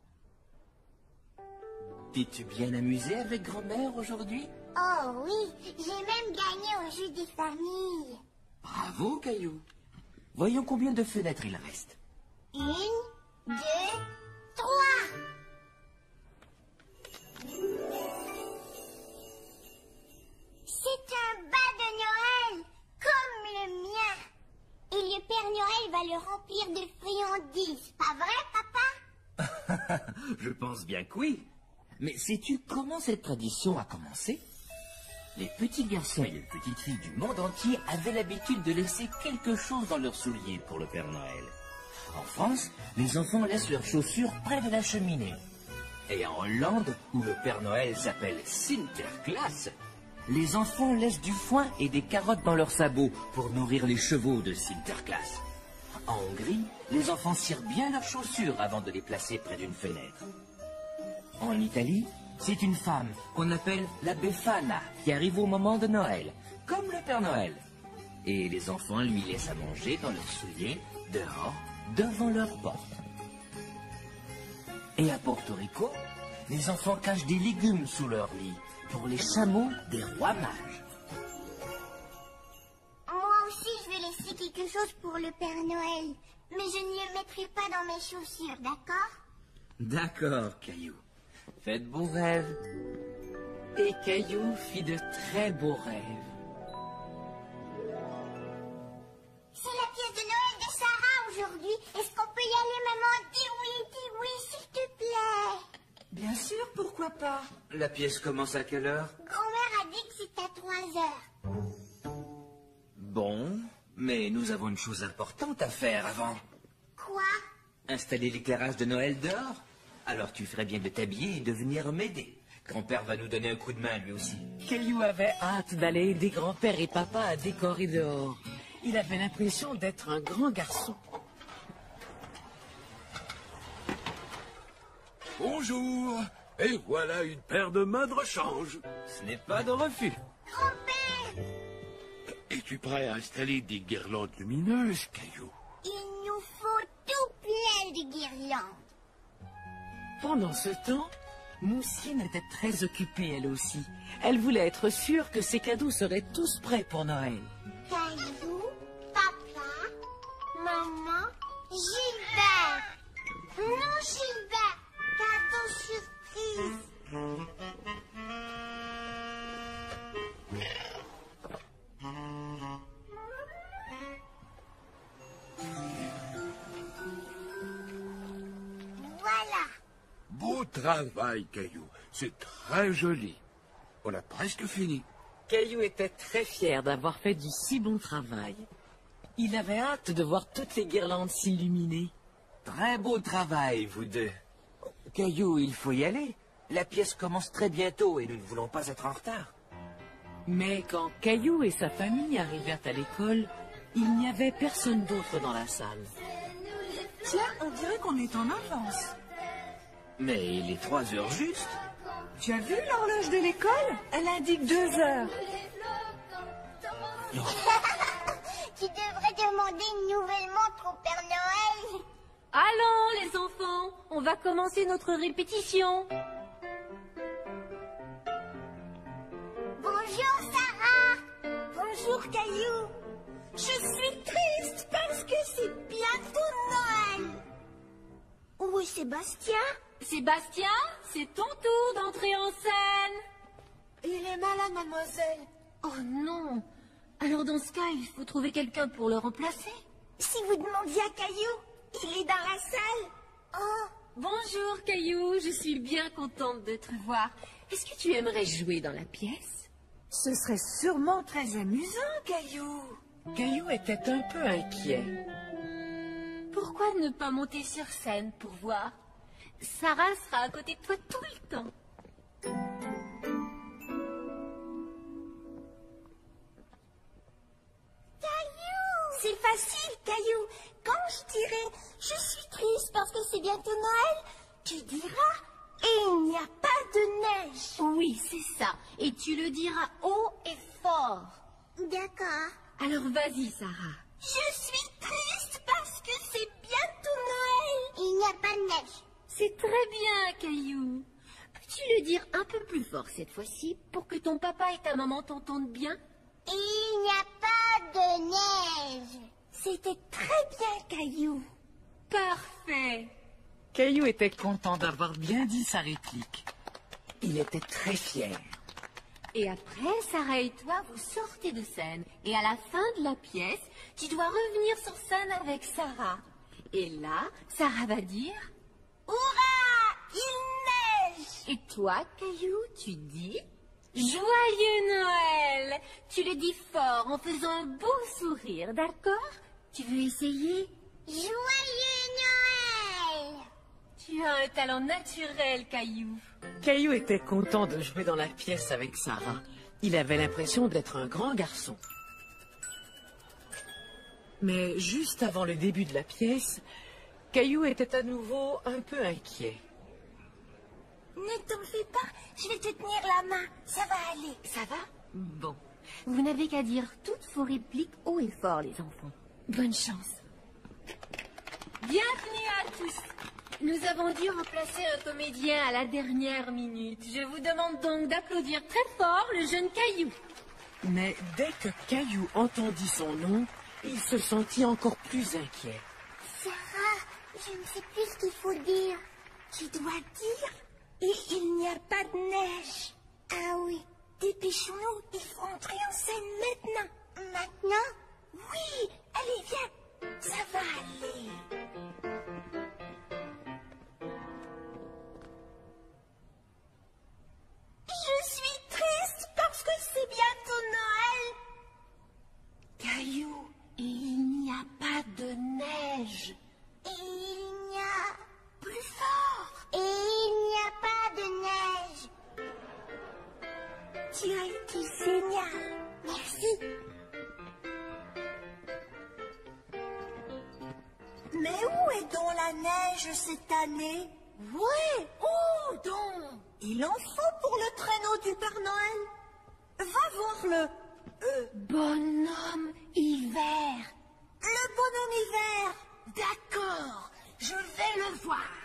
[SPEAKER 3] T'es-tu bien amusé avec grand-mère aujourd'hui?
[SPEAKER 2] Oh oui, j'ai même gagné au jeu des familles.
[SPEAKER 3] Bravo, Caillou. Voyons combien de fenêtres il reste.
[SPEAKER 2] 1, 2, 3. C'est un bas de Noël, comme le mien. Et le Père Noël va le remplir de friandises, pas vrai, papa?
[SPEAKER 3] Je pense bien que oui. Mais sais-tu comment cette tradition a commencé? Les petits garçons et les petites filles du monde entier avaient l'habitude de laisser quelque chose dans leurs souliers pour le Père Noël. En France, les enfants laissent leurs chaussures près de la cheminée. Et en Hollande, où le Père Noël s'appelle Sinterklaas, les enfants laissent du foin et des carottes dans leurs sabots pour nourrir les chevaux de Sinterklaas. En Hongrie, les enfants cirent bien leurs chaussures avant de les placer près d'une fenêtre. En Italie, c'est une femme qu'on appelle la Befana qui arrive au moment de Noël, comme le Père Noël. Et les enfants lui laissent à manger dans leurs souliers, dehors, devant leur porte. Et à Porto Rico, les enfants cachent des légumes sous leur lit pour les chameaux des rois mages.
[SPEAKER 2] Moi aussi, je vais laisser quelque chose pour le Père Noël. Mais je ne le mettrai pas dans mes chaussures, d'accord?
[SPEAKER 3] D'accord, Caillou. Faites beaux rêves.
[SPEAKER 1] Et Caillou fit de très beaux rêves.
[SPEAKER 2] C'est la pièce de Noël de Sarah aujourd'hui. Est-ce qu'on peut y aller, maman? Dis oui, s'il te plaît.
[SPEAKER 4] Bien sûr, pourquoi pas?
[SPEAKER 3] La pièce commence à quelle heure?
[SPEAKER 2] Grand-mère a dit que c'était à 3 heures.
[SPEAKER 3] Bon, mais nous avons une chose importante à faire avant.
[SPEAKER 2] Quoi?
[SPEAKER 3] Installer l'éclairage de Noël dehors. Alors tu ferais bien de t'habiller et de venir m'aider. Grand-père va nous donner un coup de main lui aussi.
[SPEAKER 1] Caillou avait hâte d'aller aider grand-père et papa à décorer dehors. Il avait l'impression d'être un grand garçon.
[SPEAKER 6] Bonjour. Et voilà une paire de mains de rechange.
[SPEAKER 3] Ce n'est pas de refus.
[SPEAKER 2] Grand-père,
[SPEAKER 6] Es-tu prêt à installer des guirlandes lumineuses, Caillou?
[SPEAKER 2] il nous faut tout plein de guirlandes.
[SPEAKER 1] Pendant ce temps, Mousseline était très occupée elle aussi. Elle voulait être sûre que ses cadeaux seraient tous prêts pour Noël.
[SPEAKER 2] Caillou, papa, maman, Gilbert. Non, Gilbert, cadeau surprise. Voilà.
[SPEAKER 6] Beau travail, Caillou. C'est très joli. On a presque fini.
[SPEAKER 1] Caillou était très fier d'avoir fait du si bon travail. Il avait hâte de voir toutes les guirlandes s'illuminer.
[SPEAKER 3] Très beau travail, vous deux. Caillou, il faut y aller. La pièce commence très bientôt et nous ne voulons pas être en retard.
[SPEAKER 1] Mais quand Caillou et sa famille arrivèrent à l'école, il n'y avait personne d'autre dans la salle.
[SPEAKER 4] Tiens, on dirait qu'on est en avance.
[SPEAKER 3] Mais il est 3 heures juste.
[SPEAKER 4] Tu as vu l'horloge de l'école? Elle indique 2 heures.
[SPEAKER 2] Tu devrais demander une nouvelle montre au Père Noël.
[SPEAKER 9] Allons, les enfants, on va commencer notre répétition.
[SPEAKER 2] Bonjour, Sarah.
[SPEAKER 4] Bonjour, Caillou. Je suis triste parce que c'est bientôt Noël. Où est Sébastien?
[SPEAKER 9] Sébastien, c'est ton tour d'entrer en scène.
[SPEAKER 4] Il est malade, mademoiselle.
[SPEAKER 9] Oh non. Alors dans ce cas, il faut trouver quelqu'un pour le remplacer.
[SPEAKER 4] Si vous demandiez à Caillou, il est dans la salle.
[SPEAKER 9] Oh, bonjour Caillou, je suis bien contente de te voir. Est-ce que tu aimerais jouer dans la pièce?
[SPEAKER 4] Ce serait sûrement très amusant, Caillou.
[SPEAKER 1] Caillou était un peu inquiet.
[SPEAKER 9] Pourquoi ne pas monter sur scène pour voir? Sarah sera à côté de toi tout le temps.
[SPEAKER 4] C'est facile, Caillou. Quand je dirai « Je suis triste parce que c'est bientôt Noël », tu diras « Et il n'y a pas de neige ».
[SPEAKER 9] Oui, c'est ça. Et tu le diras haut et fort.
[SPEAKER 2] D'accord.
[SPEAKER 9] Alors vas-y, Sarah.
[SPEAKER 4] Je suis triste parce que c'est bientôt Noël.
[SPEAKER 2] Il n'y a pas de neige.
[SPEAKER 9] C'est très bien, Caillou. Peux-tu le dire un peu plus fort cette fois-ci pour que ton papa et ta maman t'entendent bien?
[SPEAKER 2] Il n'y a pas de neige.
[SPEAKER 4] C'était très bien, Caillou.
[SPEAKER 9] Parfait.
[SPEAKER 1] Caillou était content d'avoir bien dit sa réplique. Il était très fier.
[SPEAKER 9] Et après, Sarah et toi, vous sortez de scène. Et à la fin de la pièce, tu dois revenir sur scène avec Sarah. Et là, Sarah va dire...
[SPEAKER 4] Hurrah! Il neige!
[SPEAKER 9] Et toi, Caillou, tu dis... Joyeux Noël! Tu le dis fort en faisant un beau sourire, d'accord? Tu veux essayer?
[SPEAKER 2] Joyeux Noël!
[SPEAKER 9] Tu as un talent naturel, Caillou.
[SPEAKER 1] Caillou était content de jouer dans la pièce avec Sarah. Il avait l'impression d'être un grand garçon. Mais juste avant le début de la pièce, Caillou était à nouveau un peu inquiet.
[SPEAKER 4] Ne t'en fais pas, je vais te tenir la main. Ça va aller.
[SPEAKER 9] Ça va? Bon. Vous n'avez qu'à dire toutes vos répliques haut et fort, les enfants. Bonne chance. Bienvenue à tous. Nous avons dû remplacer un comédien à la dernière minute. Je vous demande donc d'applaudir très fort le jeune Caillou.
[SPEAKER 1] Mais dès que Caillou entendit son nom, il se sentit encore plus inquiet.
[SPEAKER 2] Je ne sais plus ce qu'il faut dire.
[SPEAKER 4] Tu dois dire « Et il n'y a pas de neige ».
[SPEAKER 2] Ah oui.
[SPEAKER 4] Dépêchons-nous, il faut entrer en scène maintenant.
[SPEAKER 2] Maintenant?
[SPEAKER 4] Oui, allez, viens, ça va aller. Je suis triste parce que c'est bientôt Noël. Caillou, et il n'y a pas de neige.
[SPEAKER 2] Et il n'y a...
[SPEAKER 4] Plus fort.
[SPEAKER 2] Et il n'y a pas de neige.
[SPEAKER 4] Tu as été génial.
[SPEAKER 2] Merci.
[SPEAKER 4] Mais où est donc la neige cette année?
[SPEAKER 2] Ouais, où donc?
[SPEAKER 4] Il en faut pour le traîneau du Père Noël. Va voir le...
[SPEAKER 2] Bonhomme hiver.
[SPEAKER 4] Le bonhomme hiver. D'accord, je vais le voir.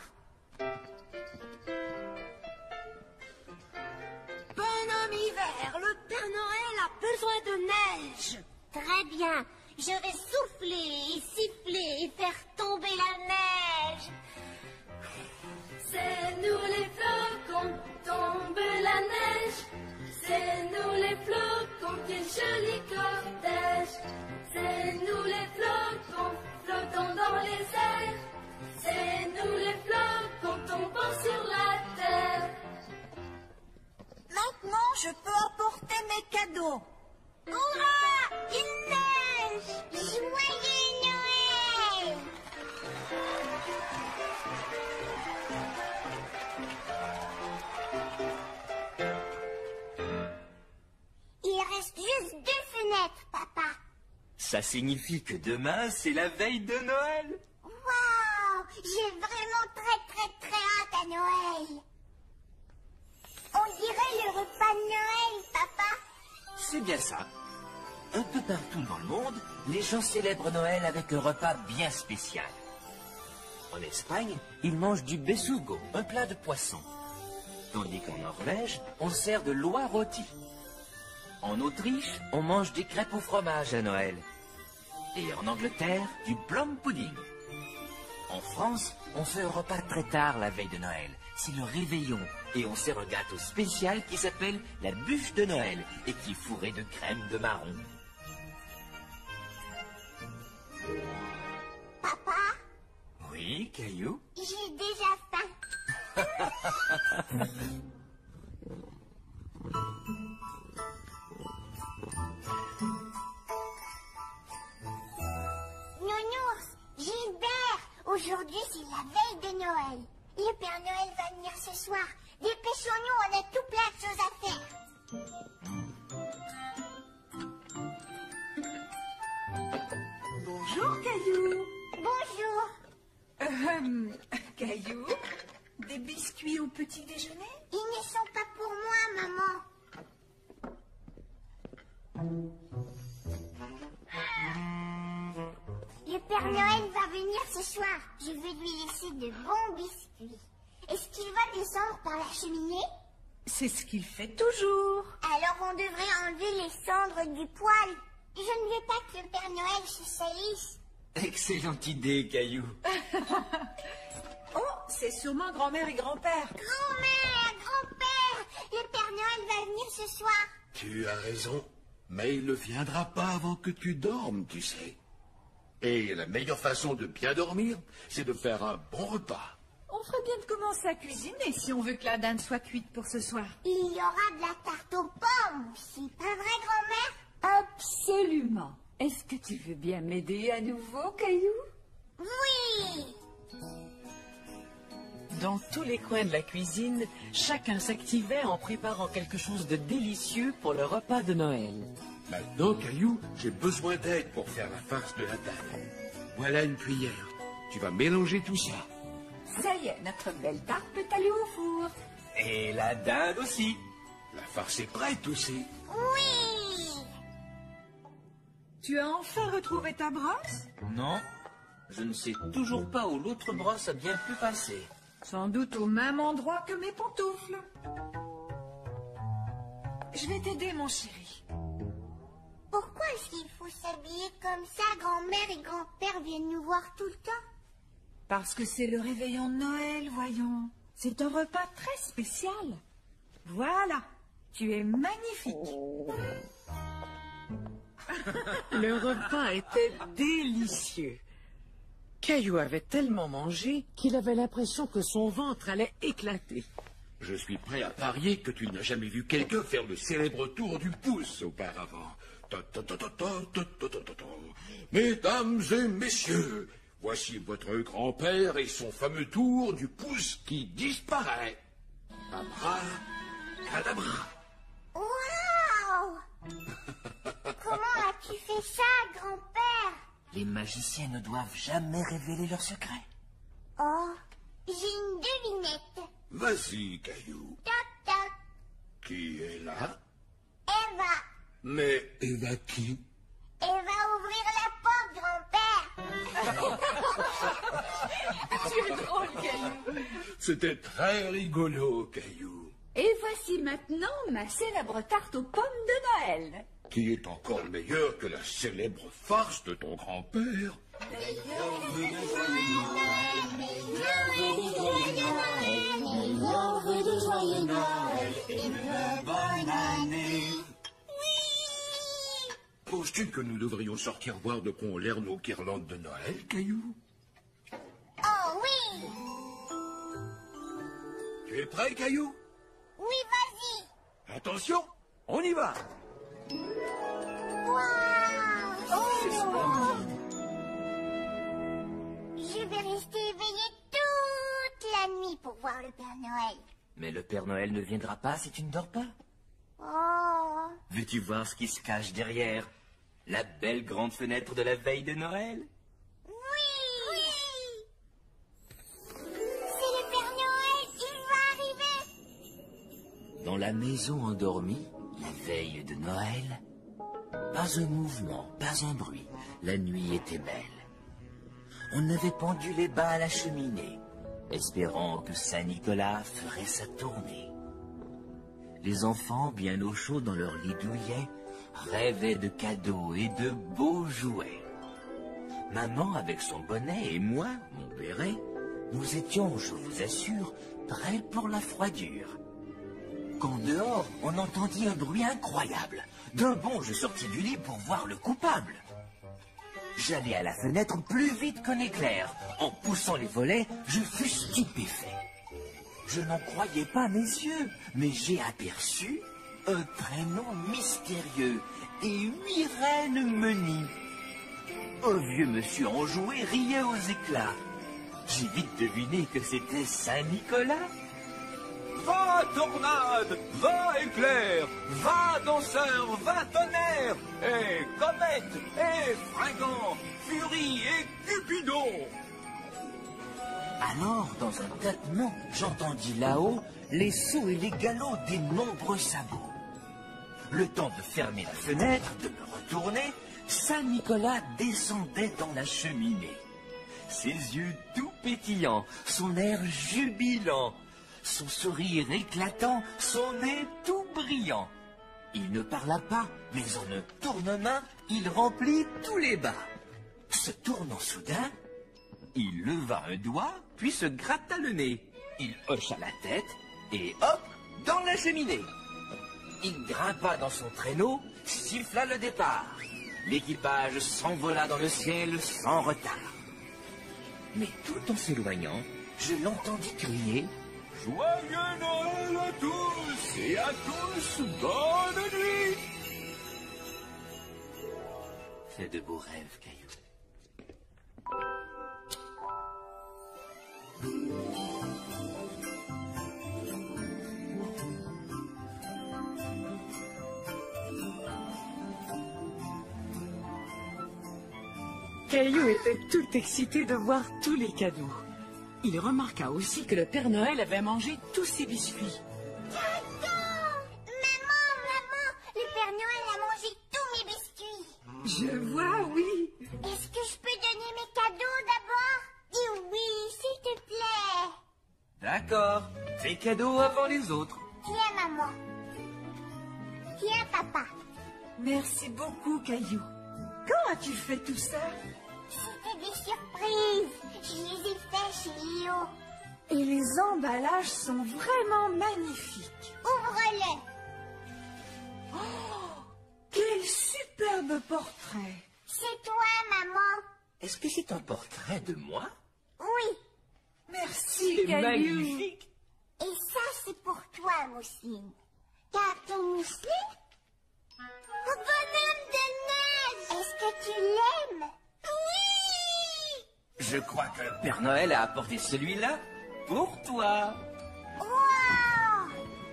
[SPEAKER 4] Bonhomme hiver, le Père Noël a besoin de neige.
[SPEAKER 2] Très bien. Je vais souffler et siffler et faire tomber la neige.
[SPEAKER 9] C'est nous les flocons, tombe la neige. C'est nous les flocons, quel joli cortège. C'est nous les flocons, flottons dans les airs. C'est nous les flocons, tombant sur la terre.
[SPEAKER 4] Maintenant, je peux apporter mes cadeaux.
[SPEAKER 2] Hurrah! Il neige! Joyeux Noël! Il reste juste 2 fenêtres, papa.
[SPEAKER 8] Ça signifie que demain, c'est la veille de Noël.
[SPEAKER 2] Waouh! J'ai vraiment très hâte à Noël. On dirait le repas de Noël, papa.
[SPEAKER 3] C'est bien ça. Un peu partout dans le monde, les gens célèbrent Noël avec un repas bien spécial. En Espagne, ils mangent du besugo, un plat de poisson. Tandis qu'en Norvège, on sert de l'oie rôti. En Autriche, on mange des crêpes au fromage à Noël. Et en Angleterre, du plum pudding. En France, on fait un repas très tard la veille de Noël. C'est le réveillon. Et on sert un gâteau spécial qui s'appelle la bûche de Noël et qui est fourré de crème de marron.
[SPEAKER 2] Papa,
[SPEAKER 3] Oui, Caillou?
[SPEAKER 2] j'ai déjà faim. Nounours, Gilbert, aujourd'hui c'est la veille de Noël. Le Père Noël va venir ce soir. Dépêchons-nous, on a tout plein de choses à faire.
[SPEAKER 4] Bonjour, Caillou.
[SPEAKER 2] Bonjour.
[SPEAKER 4] Caillou, des biscuits au petit déjeuner?
[SPEAKER 2] Ils ne sont pas pour moi, maman. Le Père Noël va venir ce soir. Je vais lui laisser de bons biscuits. Est-ce qu'il va descendre par la cheminée?
[SPEAKER 4] C'est ce qu'il fait toujours.
[SPEAKER 2] Alors on devrait enlever les cendres du poêle. Je ne veux pas que le Père Noël se salisse.
[SPEAKER 3] Excellente idée, Caillou.
[SPEAKER 4] Oh, c'est sûrement grand-mère et grand-père.
[SPEAKER 2] Grand-mère, grand-père, le Père Noël va venir ce soir.
[SPEAKER 10] Tu as raison, mais il ne viendra pas avant que tu dormes, tu sais. Et la meilleure façon de bien dormir, c'est de faire un bon repas.
[SPEAKER 4] On ferait bien de commencer à cuisiner si on veut que la dinde soit cuite pour ce soir.
[SPEAKER 2] Il y aura de la tarte aux pommes aussi, pas vrai, grand-mère?
[SPEAKER 11] Absolument. Est-ce que tu veux bien m'aider à nouveau, Caillou?
[SPEAKER 2] Oui!
[SPEAKER 1] Dans tous les coins de la cuisine, chacun s'activait en préparant quelque chose de délicieux pour le repas de Noël.
[SPEAKER 10] Maintenant, Caillou, j'ai besoin d'aide pour faire la farce de la dinde. Voilà une cuillère. Tu vas mélanger tout ça.
[SPEAKER 11] Ça y est, notre belle tarte peut aller au four.
[SPEAKER 8] Et la dinde aussi.
[SPEAKER 10] La farce est prête aussi.
[SPEAKER 2] Oui!
[SPEAKER 4] Tu as enfin retrouvé ta brosse?
[SPEAKER 3] Non, je ne sais toujours pas où l'autre brosse a bien pu passer.
[SPEAKER 4] Sans doute au même endroit que mes pantoufles. Je vais t'aider, mon chéri.
[SPEAKER 2] Pourquoi est-ce qu'il faut s'habiller comme ça? Grand-mère et grand-père viennent nous voir tout le temps.
[SPEAKER 4] Parce que c'est le réveillon de Noël, voyons. C'est un repas très spécial. Voilà, tu es magnifique.
[SPEAKER 1] Le repas était délicieux. Caillou avait tellement mangé qu'il avait l'impression que son ventre allait éclater.
[SPEAKER 10] Je suis prêt à parier que tu n'as jamais vu quelqu'un faire le célèbre tour du pouce auparavant. Mesdames et messieurs, voici votre grand-père et son fameux tour du pouce qui disparaît. Abracadabra.
[SPEAKER 2] Waouh! Comment as-tu fait ça, grand-père?
[SPEAKER 3] Les magiciens ne doivent jamais révéler leurs secrets.
[SPEAKER 2] Oh, j'ai une devinette.
[SPEAKER 10] Vas-y, Caillou.
[SPEAKER 2] Toc, toc.
[SPEAKER 10] Qui est là?
[SPEAKER 2] Eva.
[SPEAKER 10] Mais Eva qui?
[SPEAKER 2] Eva, ouvrir la porte, grand-père.
[SPEAKER 11] Tu es drôle, Caillou.
[SPEAKER 10] C'était très rigolo, Caillou.
[SPEAKER 11] Et voici maintenant ma célèbre tarte aux pommes de Noël.
[SPEAKER 10] Qui est encore meilleur que la célèbre farce de ton grand-père. Penses-tu que nous devrions sortir voir de quoi ont l'air nos guirlandes de Noël, Caillou?
[SPEAKER 2] Oh oui.
[SPEAKER 10] Tu es prêt, Caillou?
[SPEAKER 2] Oui, vas-y.
[SPEAKER 10] Attention, on y va.
[SPEAKER 2] C'est splendide. Je vais rester éveillée toute la nuit pour voir le Père Noël.
[SPEAKER 3] Mais le Père Noël ne viendra pas si tu ne dors pas.
[SPEAKER 2] Oh.
[SPEAKER 3] Veux-tu voir ce qui se cache derrière la belle grande fenêtre de la veille de Noël?
[SPEAKER 2] Oui. C'est le Père Noël, il va arriver.
[SPEAKER 3] Dans la maison endormie, la veille de Noël, pas un mouvement, pas un bruit. La nuit était belle. On avait pendu les bas à la cheminée, espérant que Saint-Nicolas ferait sa tournée. Les enfants, bien au chaud dans leur lit douillet, rêvaient de cadeaux et de beaux jouets. Maman, avec son bonnet, et moi, mon béret, nous étions, je vous assure, prêts pour la froidure. Quand dehors, on entendit un bruit incroyable. D'un bond, je sortis du lit pour voir le coupable. J'allai à la fenêtre plus vite qu'un éclair. En poussant les volets, je fus stupéfait. Je n'en croyais pas mes yeux, mais j'ai aperçu un traîneau mystérieux et 8 reines menues. Un vieux monsieur enjoué riait aux éclats. J'ai vite deviné que c'était Saint-Nicolas.
[SPEAKER 6] Va tornade, va éclair, va danseur, va tonnerre, et comète, et fringant, furie et cupidon.
[SPEAKER 3] Alors, dans un tâtement, j'entendis là-haut les sauts et les galops des nombreux sabots. Le temps de fermer la fenêtre, de me retourner, Saint-Nicolas descendait dans la cheminée. Ses yeux tout pétillants, son air jubilant, son sourire éclatant, son nez tout brillant. Il ne parla pas, mais en un tournement, il remplit tous les bas. Se tournant soudain, il leva un doigt, puis se gratta le nez. Il hocha la tête, et hop, dans la cheminée. Il grimpa dans son traîneau, siffla le départ. L'équipage s'envola dans le ciel sans retard. Mais tout en s'éloignant, je l'entendis crier «
[SPEAKER 6] Joyeux Noël à tous et à tous, bonne nuit !»
[SPEAKER 3] Fais de beaux rêves, Caillou.
[SPEAKER 1] Caillou était tout excité de voir tous les cadeaux. Il remarqua aussi que le Père Noël avait mangé tous ses biscuits.
[SPEAKER 2] Maman, le Père Noël a mangé tous mes biscuits.
[SPEAKER 4] Je vois, oui.
[SPEAKER 2] Est-ce que je peux donner mes cadeaux d'abord? Dis oui, s'il te plaît.
[SPEAKER 3] D'accord, fais cadeau avant les autres.
[SPEAKER 2] Tiens, maman. Tiens, papa.
[SPEAKER 4] Merci beaucoup, Caillou. Quand as-tu fait tout ça?
[SPEAKER 2] C'était des surprises. Je les ai fait chez Léo.
[SPEAKER 4] Et les emballages sont vraiment magnifiques.
[SPEAKER 2] Ouvre-le.
[SPEAKER 4] Oh, quel superbe portrait.
[SPEAKER 2] C'est toi, maman.
[SPEAKER 3] Est-ce que c'est un portrait de moi?
[SPEAKER 2] Oui.
[SPEAKER 4] Merci,
[SPEAKER 3] C'est
[SPEAKER 4] Caillou.
[SPEAKER 3] magnifique.
[SPEAKER 2] Et ça, c'est pour toi, Mousseline. Car ton Mousseline... Oh, bonhomme de neige! Est-ce que tu l'aimes? Oui!
[SPEAKER 3] Je crois que Père Noël a apporté celui-là pour toi.
[SPEAKER 2] Wow!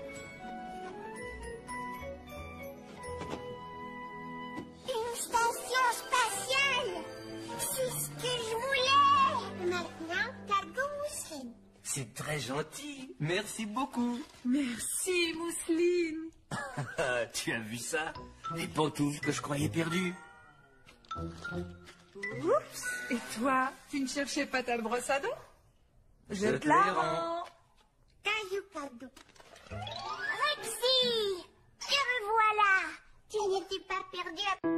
[SPEAKER 2] Une station spatiale! C'est ce que je voulais! Maintenant, cargo Mousseline.
[SPEAKER 3] C'est très gentil. Merci beaucoup.
[SPEAKER 4] Merci, Mousseline.
[SPEAKER 3] Tu as vu ça? Les pantoufles que je croyais perdues.
[SPEAKER 4] Oups. Et toi, tu ne cherchais pas ta brosse à dents? Je te
[SPEAKER 3] te
[SPEAKER 4] la
[SPEAKER 3] les
[SPEAKER 4] rends.
[SPEAKER 2] Caillou, cadeau. Rexy! Te revoilà! Tu n'étais pas perdu à...